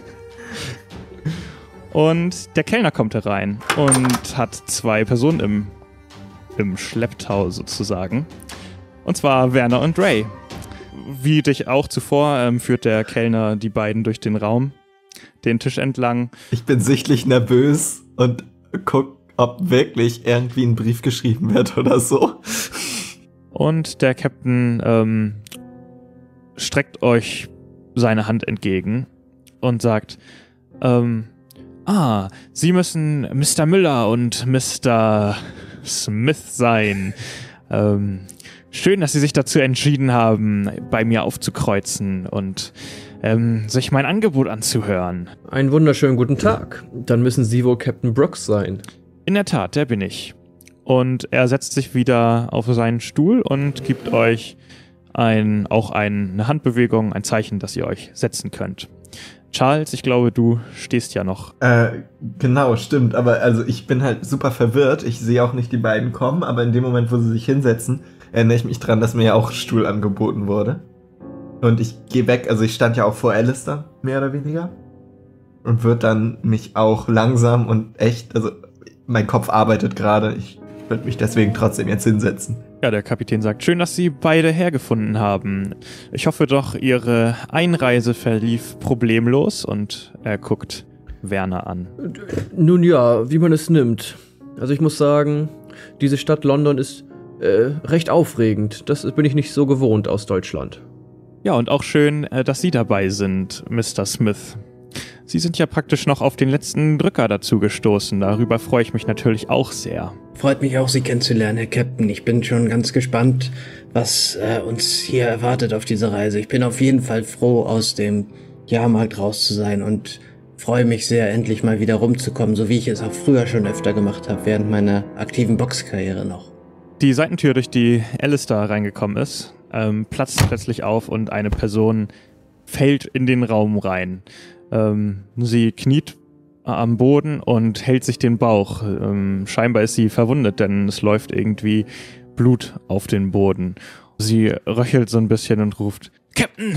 Und der Kellner kommt herein und hat zwei Personen im, im Schlepptau sozusagen. Und zwar Werner und Ray. Wie dich auch zuvor ähm, führt der Kellner die beiden durch den Raum, den Tisch entlang. Ich bin sichtlich nervös und guck, ob wirklich irgendwie ein Brief geschrieben wird oder so. Und der Captain ähm, streckt euch seine Hand entgegen und sagt, ähm, ah, Sie müssen Mister Müller und Mister Smith sein. Ähm, schön, dass Sie sich dazu entschieden haben, bei mir aufzukreuzen und ähm, sich mein Angebot anzuhören. Einen wunderschönen guten Tag. Dann müssen Sie wohl Captain Brooks sein. In der Tat, der bin ich. Und er setzt sich wieder auf seinen Stuhl und gibt euch ein, auch ein, eine Handbewegung, ein Zeichen, dass ihr euch setzen könnt. Charles, ich glaube, du stehst ja noch. Äh, genau, stimmt. Aber also ich bin halt super verwirrt. Ich sehe auch nicht die beiden kommen, aber in dem Moment, wo sie sich hinsetzen, erinnere ich mich dran, dass mir ja auch ein Stuhl angeboten wurde. Und ich gehe weg, also ich stand ja auch vor Alistair, mehr oder weniger. Und würde dann mich auch langsam und echt, also mein Kopf arbeitet gerade, ich würde mich deswegen trotzdem jetzt hinsetzen. Ja, der Kapitän sagt, schön, dass Sie beide hergefunden haben. Ich hoffe doch, Ihre Einreise verlief problemlos. Und er guckt Werner an. Nun ja, wie man es nimmt. Also ich muss sagen, diese Stadt London ist äh, recht aufregend. Das bin ich nicht so gewohnt aus Deutschland. Ja, und auch schön, dass Sie dabei sind, Mister Smith. Sie sind ja praktisch noch auf den letzten Drücker dazu gestoßen. Darüber freue ich mich natürlich auch sehr. Freut mich auch, Sie kennenzulernen, Herr Captain. Ich bin schon ganz gespannt, was äh, uns hier erwartet auf dieser Reise. Ich bin auf jeden Fall froh, aus dem Jahrmarkt raus zu sein und freue mich sehr, endlich mal wieder rumzukommen, so wie ich es auch früher schon öfter gemacht habe, während meiner aktiven Boxkarriere noch. Die Seitentür, durch die Alistair reingekommen ist, ähm, platzt plötzlich auf und eine Person fällt in den Raum rein. Ähm, sie kniet am Boden und hält sich den Bauch. Ähm, scheinbar ist sie verwundet, denn es läuft irgendwie Blut auf den Boden. Sie röchelt so ein bisschen und ruft, Captain,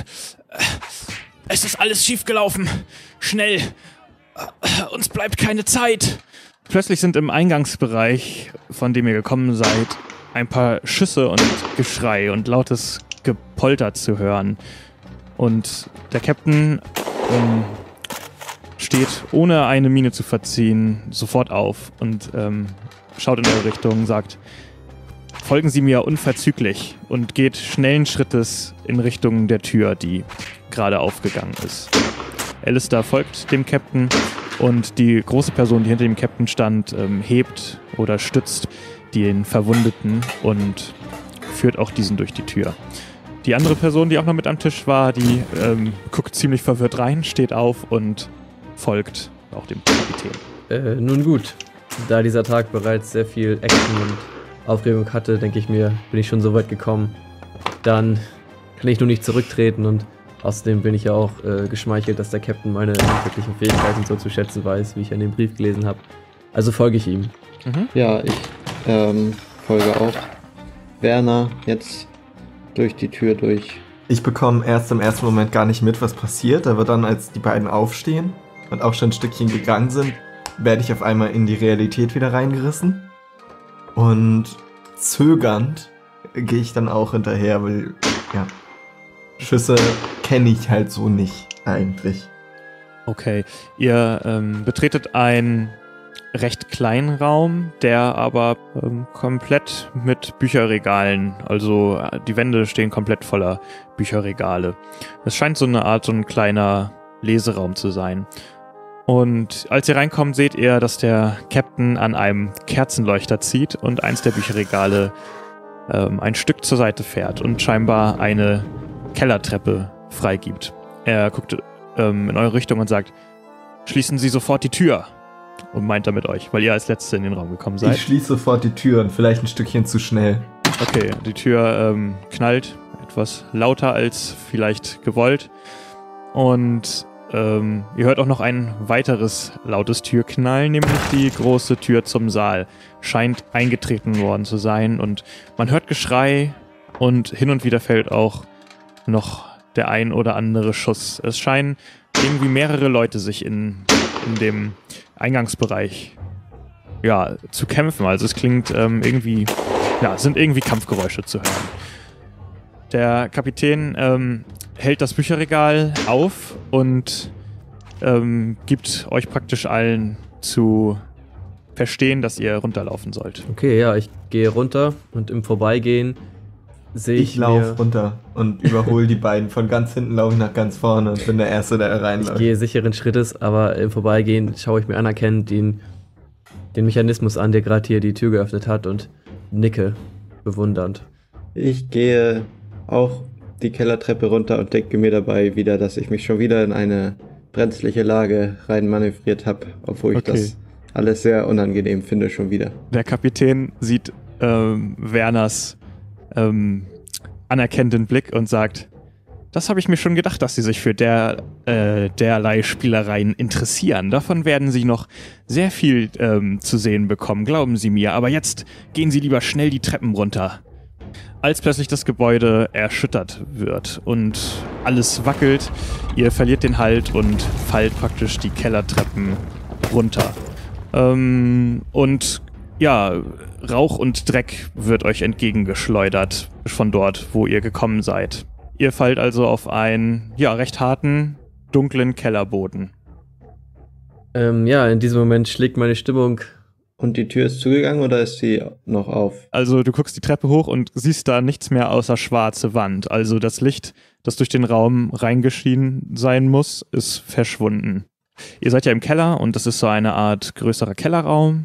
es ist alles schiefgelaufen. Schnell, uns bleibt keine Zeit. Plötzlich sind im Eingangsbereich, von dem ihr gekommen seid, ein paar Schüsse und Geschrei und lautes Gepolter zu hören. Und der Captain ähm, steht, ohne eine Miene zu verziehen, sofort auf und ähm, schaut in eure Richtung, sagt, folgen Sie mir unverzüglich, und geht schnellen Schrittes in Richtung der Tür, die gerade aufgegangen ist. Alistair folgt dem Captain und die große Person, die hinter dem Captain stand, ähm, hebt oder stützt den Verwundeten und führt auch diesen durch die Tür. Die andere Person, die auch noch mit am Tisch war, die ähm, guckt ziemlich verwirrt rein, steht auf und folgt auch dem Kapitän. Äh, nun gut, da dieser Tag bereits sehr viel Action und Aufregung hatte, denke ich mir, bin ich schon so weit gekommen. Dann kann ich nur nicht zurücktreten, und außerdem bin ich ja auch äh, geschmeichelt, dass der Captain meine wirklichen Fähigkeiten so zu schätzen weiß, wie ich in dem Brief gelesen habe. Also folge ich ihm. Mhm. Ja, ich ähm, folge auch Werner jetzt durch die Tür durch. Ich bekomme erst im ersten Moment gar nicht mit, was passiert, aber dann, als die beiden aufstehen und auch schon ein Stückchen gegangen sind, werde ich auf einmal in die Realität wieder reingerissen. Und zögernd gehe ich dann auch hinterher, weil, ja, Schüsse kenne ich halt so nicht eigentlich. Okay, ihr ähm, betretet einen recht kleinen Raum, der aber ähm, komplett mit Bücherregalen, also äh, die Wände stehen komplett voller Bücherregale. Es scheint so eine Art, so ein kleiner Leseraum zu sein. Und als ihr reinkommt, seht ihr, dass der Captain an einem Kerzenleuchter zieht und eins der Bücherregale ähm, ein Stück zur Seite fährt und scheinbar eine Kellertreppe freigibt. Er guckt ähm, in eure Richtung und sagt, schließen Sie sofort die Tür. Und meint damit euch, weil ihr als Letzte in den Raum gekommen seid. Ich schließe sofort die Tür und vielleicht ein Stückchen zu schnell. Okay, die Tür ähm, knallt etwas lauter als vielleicht gewollt. Und ähm, ihr hört auch noch ein weiteres lautes Türknallen, nämlich die große Tür zum Saal. Scheint eingetreten worden zu sein und man hört Geschrei und hin und wieder fällt auch noch der ein oder andere Schuss. Es scheinen irgendwie mehrere Leute sich in, in dem Eingangsbereich ja, zu kämpfen. Also es klingt ähm, irgendwie, ja, es sind irgendwie Kampfgeräusche zu hören. Der Kapitän ähm, hält das Bücherregal auf und ähm, gibt euch praktisch allen zu verstehen, dass ihr runterlaufen sollt. Okay, ja, ich gehe runter und im Vorbeigehen sehe ich Ich laufe mir... runter und überhole die beiden. Von ganz hinten laufe ich nach ganz vorne und bin der Erste, der Ich reinläuft. gehe sicheren Schrittes, aber im Vorbeigehen schaue ich mir anerkennend den, den Mechanismus an, der gerade hier die Tür geöffnet hat und nicke bewundernd. Ich gehe auch die Kellertreppe runter und denke mir dabei wieder, dass ich mich schon wieder in eine brenzliche Lage rein manövriert habe, obwohl ich Okay. das alles sehr unangenehm finde schon wieder. Der Kapitän sieht ähm, Werners ähm, anerkennenden Blick und sagt, das habe ich mir schon gedacht, dass Sie sich für der, äh, derlei Spielereien interessieren. Davon werden Sie noch sehr viel ähm, zu sehen bekommen, glauben Sie mir. Aber jetzt gehen Sie lieber schnell die Treppen runter. Als plötzlich das Gebäude erschüttert wird und alles wackelt, ihr verliert den Halt und fallt praktisch die Kellertreppen runter. Ähm, und ja, Rauch und Dreck wird euch entgegengeschleudert von dort, wo ihr gekommen seid. Ihr fallt also auf einen, ja, recht harten, dunklen Kellerboden. Ähm, ja, in diesem Moment schlägt meine Stimmung. Und die Tür ist zugegangen oder ist sie noch auf? Also du guckst die Treppe hoch und siehst da nichts mehr außer schwarze Wand. Also das Licht, das durch den Raum reingeschienen sein muss, ist verschwunden. Ihr seid ja im Keller und das ist so eine Art größerer Kellerraum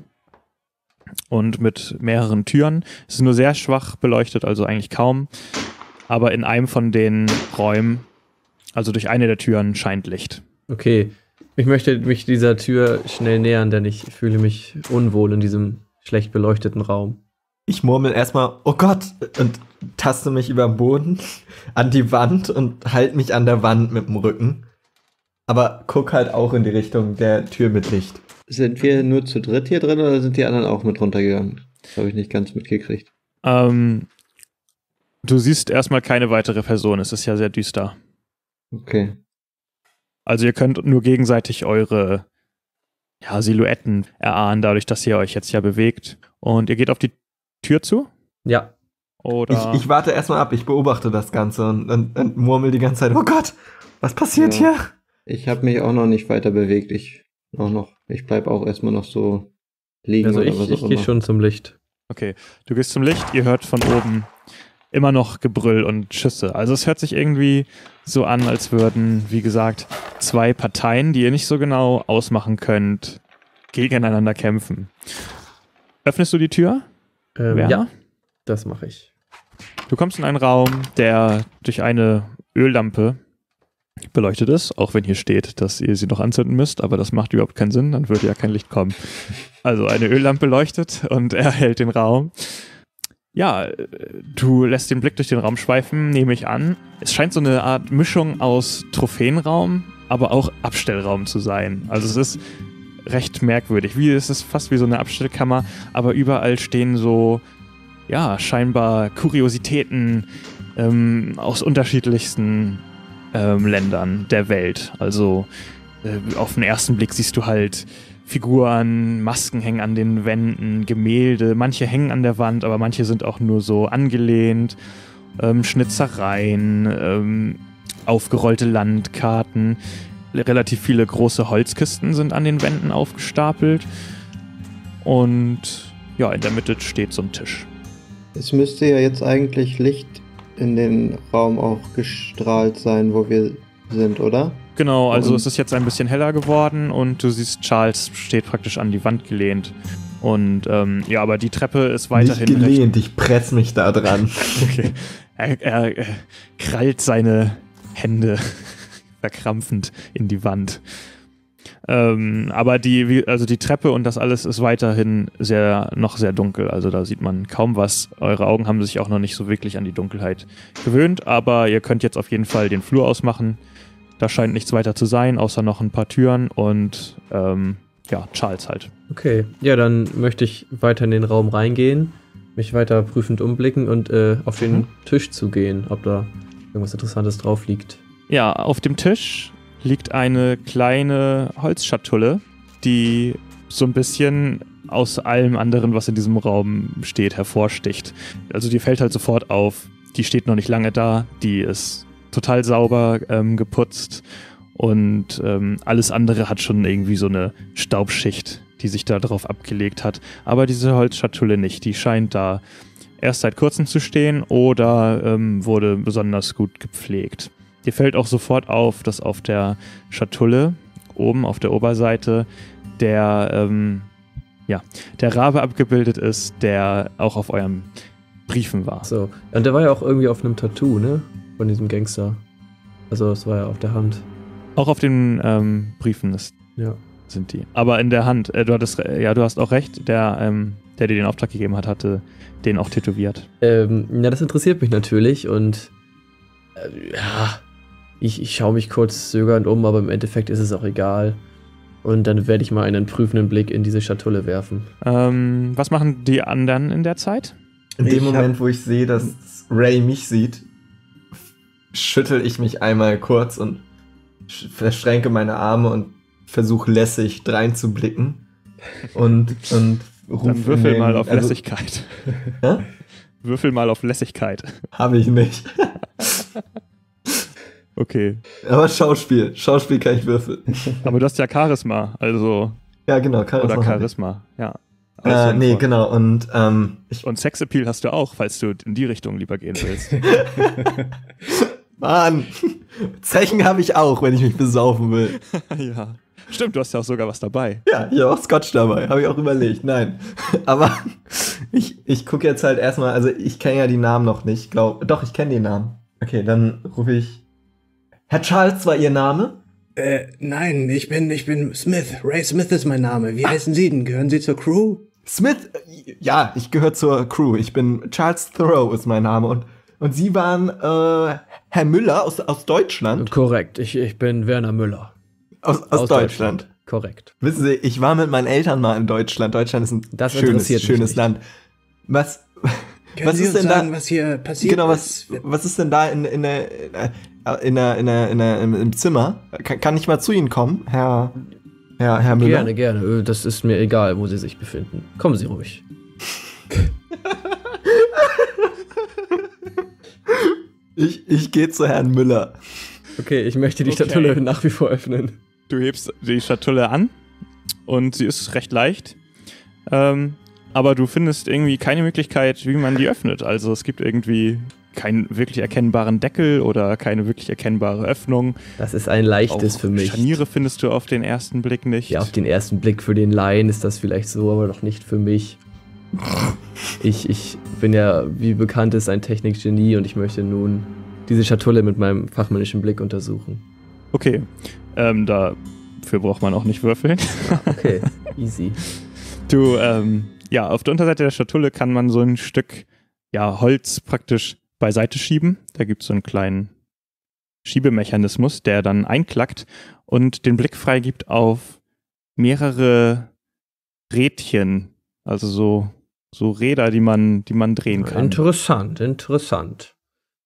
und mit mehreren Türen. Es ist nur sehr schwach beleuchtet, also eigentlich kaum. Aber in einem von den Räumen, also durch eine der Türen, scheint Licht. Okay, ich möchte mich dieser Tür schnell nähern, denn ich fühle mich unwohl in diesem schlecht beleuchteten Raum. Ich murmel erstmal, oh Gott, und taste mich über den Boden an die Wand und halte mich an der Wand mit dem Rücken. Aber guck halt auch in die Richtung der Tür mit Licht. Sind wir nur zu dritt hier drin oder sind die anderen auch mit runtergegangen? Das habe ich nicht ganz mitgekriegt. Ähm, du siehst erstmal keine weitere Person, es ist ja sehr düster. Okay. Also ihr könnt nur gegenseitig eure ja, Silhouetten erahnen, dadurch, dass ihr euch jetzt ja bewegt. Und ihr geht auf die Tür zu? Ja. Oder? Ich, ich warte erstmal ab, ich beobachte das Ganze und, und, und murmel die ganze Zeit, oh Gott, was passiert Ja. hier? Ich habe mich auch noch nicht weiter bewegt. Ich auch noch. Ich bleib auch erstmal noch so liegen. Also oder ich, was ich auch gehe immer. schon zum Licht. Okay, du gehst zum Licht, ihr hört von oben immer noch Gebrüll und Schüsse. Also es hört sich irgendwie so an, als würden, wie gesagt, zwei Parteien, die ihr nicht so genau ausmachen könnt, gegeneinander kämpfen. Öffnest du die Tür? Ähm, Werner? ja, das mache ich. Du kommst in einen Raum, der durch eine Öllampe beleuchtet ist, auch wenn hier steht, dass ihr sie noch anzünden müsst, aber das macht überhaupt keinen Sinn, dann würde ja kein Licht kommen. Also eine Öllampe leuchtet und erhellt den Raum. Ja, du lässt den Blick durch den Raum schweifen, nehme ich an. Es scheint so eine Art Mischung aus Trophäenraum, aber auch Abstellraum zu sein. Also es ist recht merkwürdig. Wie, es ist fast wie so eine Abstellkammer, aber überall stehen so, ja, scheinbar Kuriositäten, ähm, aus unterschiedlichsten ähm, Ländern der Welt. Also äh, auf den ersten Blick siehst du halt Figuren, Masken hängen an den Wänden, Gemälde, manche hängen an der Wand, aber manche sind auch nur so angelehnt, ähm, Schnitzereien, ähm, aufgerollte Landkarten, relativ viele große Holzkisten sind an den Wänden aufgestapelt und ja, in der Mitte steht so ein Tisch. Es müsste ja jetzt eigentlich Licht in den Raum auch gestrahlt sein, wo wir sind, oder? Genau, also Und es ist jetzt ein bisschen heller geworden und du siehst, Charles steht praktisch an die Wand gelehnt. Und ähm, ja, aber die Treppe ist weiterhin... Nicht gelehnt, ich press mich da dran. Okay. Er, er, er krallt seine Hände verkrampfend in die Wand. Ähm, aber die, also die Treppe und das alles ist weiterhin sehr, noch sehr dunkel. Also da sieht man kaum was. Eure Augen haben sich auch noch nicht so wirklich an die Dunkelheit gewöhnt, aber ihr könnt jetzt auf jeden Fall den Flur ausmachen. Da scheint nichts weiter zu sein, außer noch ein paar Türen und ähm, ja, Charles halt. Okay, ja, dann möchte ich weiter in den Raum reingehen, mich weiter prüfend umblicken und äh, auf den mhm. Tisch zugehen, ob da irgendwas Interessantes drauf liegt. Ja, auf dem Tisch liegt eine kleine Holzschatulle, die so ein bisschen aus allem anderen, was in diesem Raum steht, hervorsticht. Also die fällt halt sofort auf. Die steht noch nicht lange da, die ist total sauber ähm, geputzt und ähm, alles andere hat schon irgendwie so eine Staubschicht, die sich da drauf abgelegt hat. Aber diese Holzschatulle nicht, die scheint da erst seit kurzem zu stehen oder ähm, wurde besonders gut gepflegt. Dir fällt auch sofort auf, dass auf der Schatulle oben auf der Oberseite der, ähm, ja, der Rabe abgebildet ist, der auch auf euren Briefen war. So, und der war ja auch irgendwie auf einem Tattoo, ne? Von diesem Gangster. Also das war ja auf der Hand. Auch auf den ähm, Briefen ist, ja. sind die. Aber in der Hand, äh, du hattest, ja, du hast auch recht, der, ähm, der dir den Auftrag gegeben hat, hatte den auch tätowiert. Ähm, ja, das interessiert mich natürlich und äh, ja, ich, ich schaue mich kurz zögernd um, aber im Endeffekt ist es auch egal. Und dann werde ich mal einen prüfenden Blick in diese Schatulle werfen. Ähm, was machen die anderen in der Zeit? In dem Ich Moment, hab- wo ich sehe, dass Ray mich sieht, schüttel ich mich einmal kurz und sch- verschränke meine Arme und versuche lässig dreinzublicken und, und rufe Dann würfel in den- mal auf also- Lässigkeit. Hä? Würfel mal auf Lässigkeit. Habe ich nicht. Okay. Aber Schauspiel. Schauspiel kann ich würfeln. Aber du hast ja Charisma, also. Ja, genau. Charisma Oder habe ich. Charisma, ja. Äh, Also nee, vor- genau. Und ähm, ich, Und Sexappeal hast du auch, falls du in die Richtung lieber gehen willst. Mann, Zechen habe ich auch, wenn ich mich besaufen will. Ja. Stimmt, du hast ja auch sogar was dabei. Ja, ich habe auch Scotch dabei, habe ich auch überlegt. Nein, aber ich, ich gucke jetzt halt erstmal, also ich kenne ja die Namen noch nicht. Glaub, doch, ich kenne die Namen. Okay, dann rufe ich. Herr Charles war Ihr Name? Äh, nein, ich bin, ich bin Smith. Ray Smith ist mein Name. Wie heißen Sie denn? Gehören Sie zur Crew? Smith? Ja, ich gehöre zur Crew. Ich bin Charles Thoreau ist mein Name. Und, und Sie waren äh, Herr Müller aus, aus Deutschland? Korrekt, ich, ich bin Werner Müller. Aus, aus, Deutschland. Korrekt. Wissen Sie, ich war mit meinen Eltern mal in Deutschland. Deutschland ist ein Das schönes, interessiert mich schönes nicht. Land. Was, Können was Sie ist uns denn sagen, da? was hier passiert Genau, was, ist? was ist denn da in, in, der, in, der, in, der, in der, im, im Zimmer? Kann, kann ich mal zu Ihnen kommen, Herr, Herr, Herr Müller? Gerne, gerne. Äh, Das ist mir egal, wo Sie sich befinden. Kommen Sie ruhig. Ich, ich gehe zu Herrn Müller. Okay, ich möchte die Okay. Schatulle nach wie vor öffnen. Du hebst die Schatulle an und sie ist recht leicht. Ähm, aber du findest irgendwie keine Möglichkeit, wie man die öffnet. Also es gibt irgendwie keinen wirklich erkennbaren Deckel oder keine wirklich erkennbare Öffnung. Das ist ein leichtes Auch für mich. Scharniere findest du auf den ersten Blick nicht. Ja, auf den ersten Blick für den Laien ist das vielleicht so, aber doch nicht für mich. Ich, ich bin ja, wie bekannt ist, ein Technikgenie und ich möchte nun diese Schatulle mit meinem fachmännischen Blick untersuchen. Okay, ähm, dafür braucht man auch nicht würfeln. Okay, easy. Du, ähm, ja, auf der Unterseite der Schatulle kann man so ein Stück, ja, Holz praktisch beiseite schieben. Da gibt es so einen kleinen Schiebemechanismus, der dann einklackt und den Blick freigibt auf mehrere Rädchen, also so, so Räder, die man, die man drehen kann. Interessant, interessant.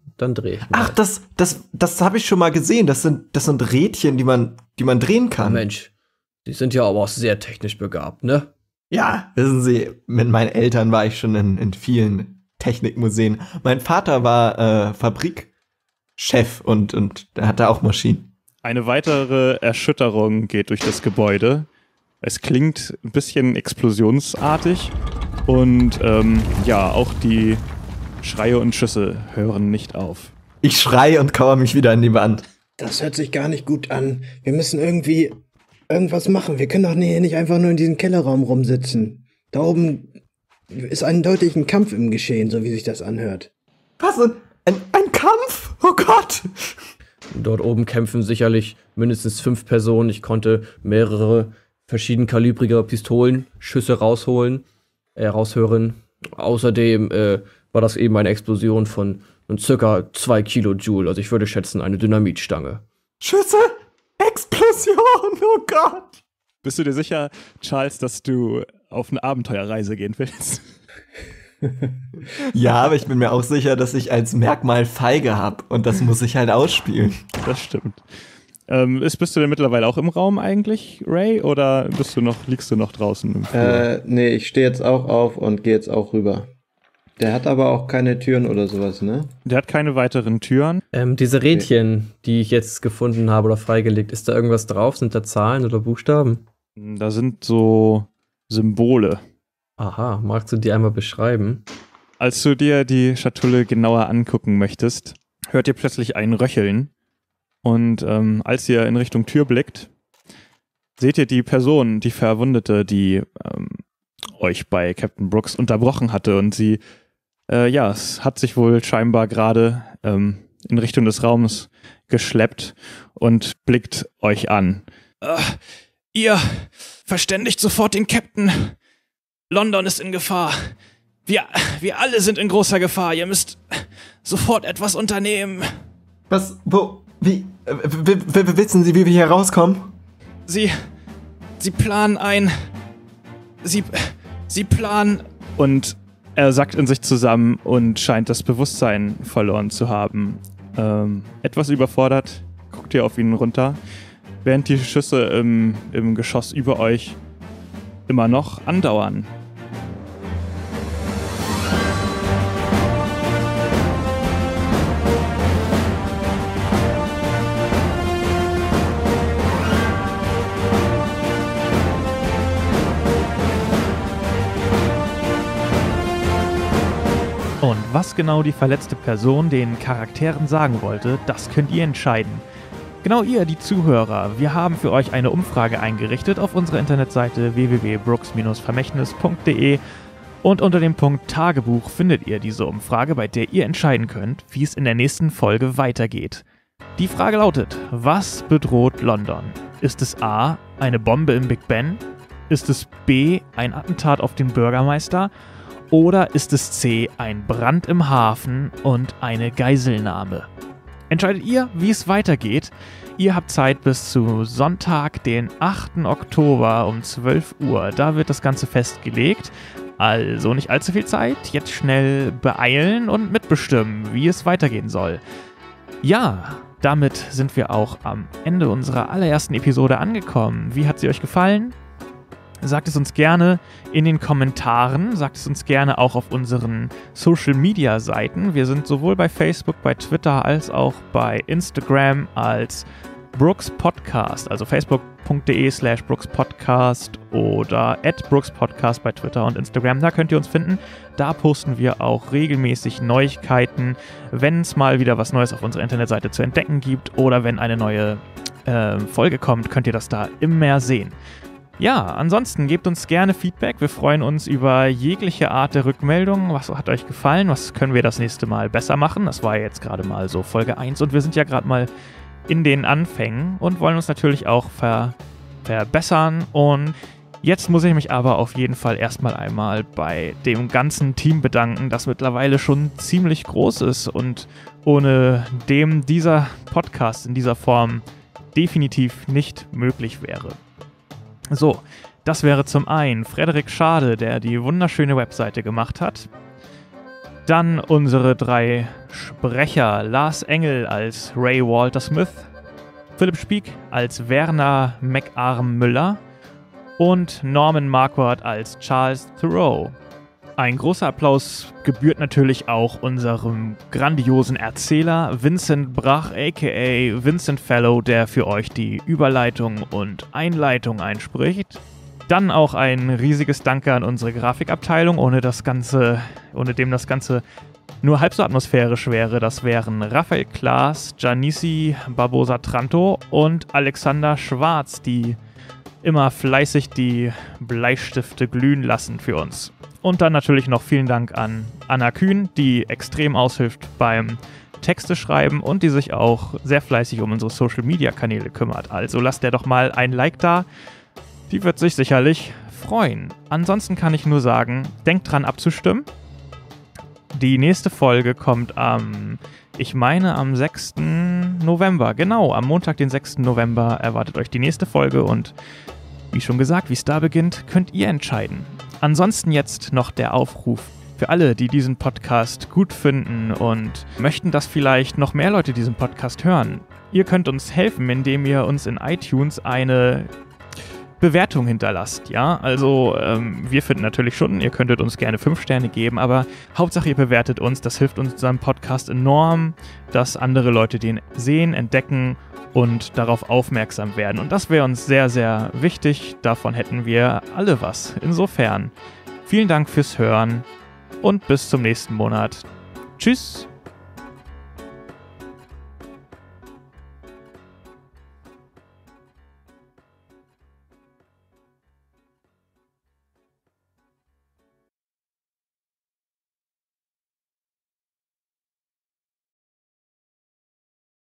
dann drehe ich mal. Ach, das, das, das habe ich schon mal gesehen. Das sind, das sind Rädchen, die man, die man drehen kann. Mensch, die sind ja aber auch sehr technisch begabt, ne? Ja, wissen Sie, mit meinen Eltern war ich schon in, in vielen Technikmuseen. Mein Vater war äh, Fabrikchef und, und der hatte auch Maschinen. Eine weitere Erschütterung geht durch das Gebäude. Es klingt ein bisschen explosionsartig und ähm, ja, auch die Schreie und Schüsse hören nicht auf. Ich schreie und kauere mich wieder an die Wand. Das hört sich gar nicht gut an. Wir müssen irgendwie irgendwas machen. Wir können doch nicht, nicht einfach nur in diesem Kellerraum rumsitzen. Da oben ist eindeutig ein Kampf im Geschehen, so wie sich das anhört. Was? Ein, ein, ein Kampf? Oh Gott! Dort oben kämpfen sicherlich mindestens fünf Personen. Ich konnte mehrere verschiedenkalibrige Pistolen, Schüsse rausholen, äh, raushören. Außerdem äh, war das eben eine Explosion von circa zwei Kilojoule. Also ich würde schätzen, eine Dynamitstange. Schüsse! Explosion! Oh Gott! Bist du dir sicher, Charles, dass du auf eine Abenteuerreise gehen willst? Ja, aber ich bin mir auch sicher, dass ich als Merkmal feige habe. Und das muss ich halt ausspielen. Das stimmt. Ähm, ist, bist du denn mittlerweile auch im Raum eigentlich, Ray? Oder bist du noch, liegst du noch draußen im Flur? Äh, nee, ich stehe jetzt auch auf und gehe jetzt auch rüber. Der hat aber auch keine Türen oder sowas, ne? Der hat keine weiteren Türen. Ähm, diese Rädchen, die ich jetzt gefunden habe oder freigelegt, ist da irgendwas drauf? Sind da Zahlen oder Buchstaben? Da sind so Symbole. Aha, magst du die einmal beschreiben? Als du dir die Schatulle genauer angucken möchtest, hört ihr plötzlich ein Röcheln. Und ähm, als ihr in Richtung Tür blickt, seht ihr die Person, die Verwundete, die ähm, euch bei Captain Brooks unterbrochen hatte. Und sie, äh, ja, es hat sich wohl scheinbar gerade ähm, in Richtung des Raums geschleppt und blickt euch an. Äh, ihr verständigt sofort den Captain. London ist in Gefahr. Wir, wir alle sind in großer Gefahr. Ihr müsst sofort etwas unternehmen. Was? Wo? Wie? Äh, w- w- wissen Sie, wie wir hier rauskommen? Sie, sie planen ein... Sie, sie planen... Und er sackt in sich zusammen und scheint das Bewusstsein verloren zu haben. Ähm, etwas überfordert, guckt ihr auf ihn runter, während die Schüsse im, im Geschoss über euch immer noch andauern. Und was genau die verletzte Person den Charakteren sagen wollte, das könnt ihr entscheiden. Genau ihr, die Zuhörer, wir haben für euch eine Umfrage eingerichtet auf unserer Internetseite w w w punkt brooks Bindestrich vermächtnis punkt d e und unter dem Punkt Tagebuch findet ihr diese Umfrage, bei der ihr entscheiden könnt, wie es in der nächsten Folge weitergeht. Die Frage lautet, was bedroht London? Ist es A, eine Bombe im Big Ben? Ist es B, ein Attentat auf den Bürgermeister? Oder ist es C, ein Brand im Hafen und eine Geiselnahme? Entscheidet ihr, wie es weitergeht? Ihr habt Zeit bis zu Sonntag, den achten Oktober um zwölf Uhr. Da wird das Ganze festgelegt. Also nicht allzu viel Zeit. Jetzt schnell beeilen und mitbestimmen, wie es weitergehen soll. Ja, damit sind wir auch am Ende unserer allerersten Episode angekommen. Wie hat sie euch gefallen? Sagt es uns gerne in den Kommentaren, sagt es uns gerne auch auf unseren Social-Media-Seiten. Wir sind sowohl bei Facebook, bei Twitter als auch bei Instagram als Brooks Podcast, also facebook.de slash Brooks Podcast oder at Brooks Podcast bei Twitter und Instagram. Da könnt ihr uns finden. Da posten wir auch regelmäßig Neuigkeiten, wenn es mal wieder was Neues auf unserer Internetseite zu entdecken gibt oder wenn eine neue äh, Folge kommt, könnt ihr das da immer sehen. Ja, ansonsten gebt uns gerne Feedback. Wir freuen uns über jegliche Art der Rückmeldung. Was hat euch gefallen? Was können wir das nächste Mal besser machen? Das war jetzt gerade mal so Folge eins und wir sind ja gerade mal in den Anfängen und wollen uns natürlich auch ver- verbessern. Und jetzt muss ich mich aber auf jeden Fall erstmal einmal bei dem ganzen Team bedanken, das mittlerweile schon ziemlich groß ist und ohne dem dieser Podcast in dieser Form definitiv nicht möglich wäre. So, das wäre zum einen Frederik Schade, der die wunderschöne Webseite gemacht hat. Dann unsere drei Sprecher. Lars Engel als Ray Walter Smith, Philipp Spieck als Werner McArm Müller und Norman Marquardt als Charles Theroux. Ein großer Applaus gebührt natürlich auch unserem grandiosen Erzähler Vincent Brach, aka Vincent Fellow, der für euch die Überleitung und Einleitung einspricht. Dann auch ein riesiges Danke an unsere Grafikabteilung, ohne das Ganze, ohne dem das Ganze nur halb so atmosphärisch wäre. Das wären Raphael Klaas, Giannissi Barbosa Tranto und Alexander Schwarz, die immer fleißig die Bleistifte glühen lassen für uns. Und dann natürlich noch vielen Dank an Anna Kühn, die extrem aushilft beim Texte schreiben und die sich auch sehr fleißig um unsere Social-Media-Kanäle kümmert. Also lasst der doch mal ein Like da. Die wird sich sicherlich freuen. Ansonsten kann ich nur sagen, denkt dran abzustimmen. Die nächste Folge kommt am, ich meine am sechsten November. Genau, am Montag, den sechsten November erwartet euch die nächste Folge und wie schon gesagt, wie es da beginnt, könnt ihr entscheiden. Ansonsten jetzt noch der Aufruf für alle, die diesen Podcast gut finden und möchten, dass vielleicht noch mehr Leute diesen Podcast hören. Ihr könnt uns helfen, indem ihr uns in iTunes eine Bewertung hinterlasst, ja, also ähm, wir finden natürlich schon, ihr könntet uns gerne fünf Sterne geben, aber Hauptsache ihr bewertet uns, das hilft unserem Podcast enorm, dass andere Leute den sehen, entdecken und darauf aufmerksam werden und das wäre uns sehr, sehr wichtig, davon hätten wir alle was. Insofern, vielen Dank fürs Hören und bis zum nächsten Monat. Tschüss!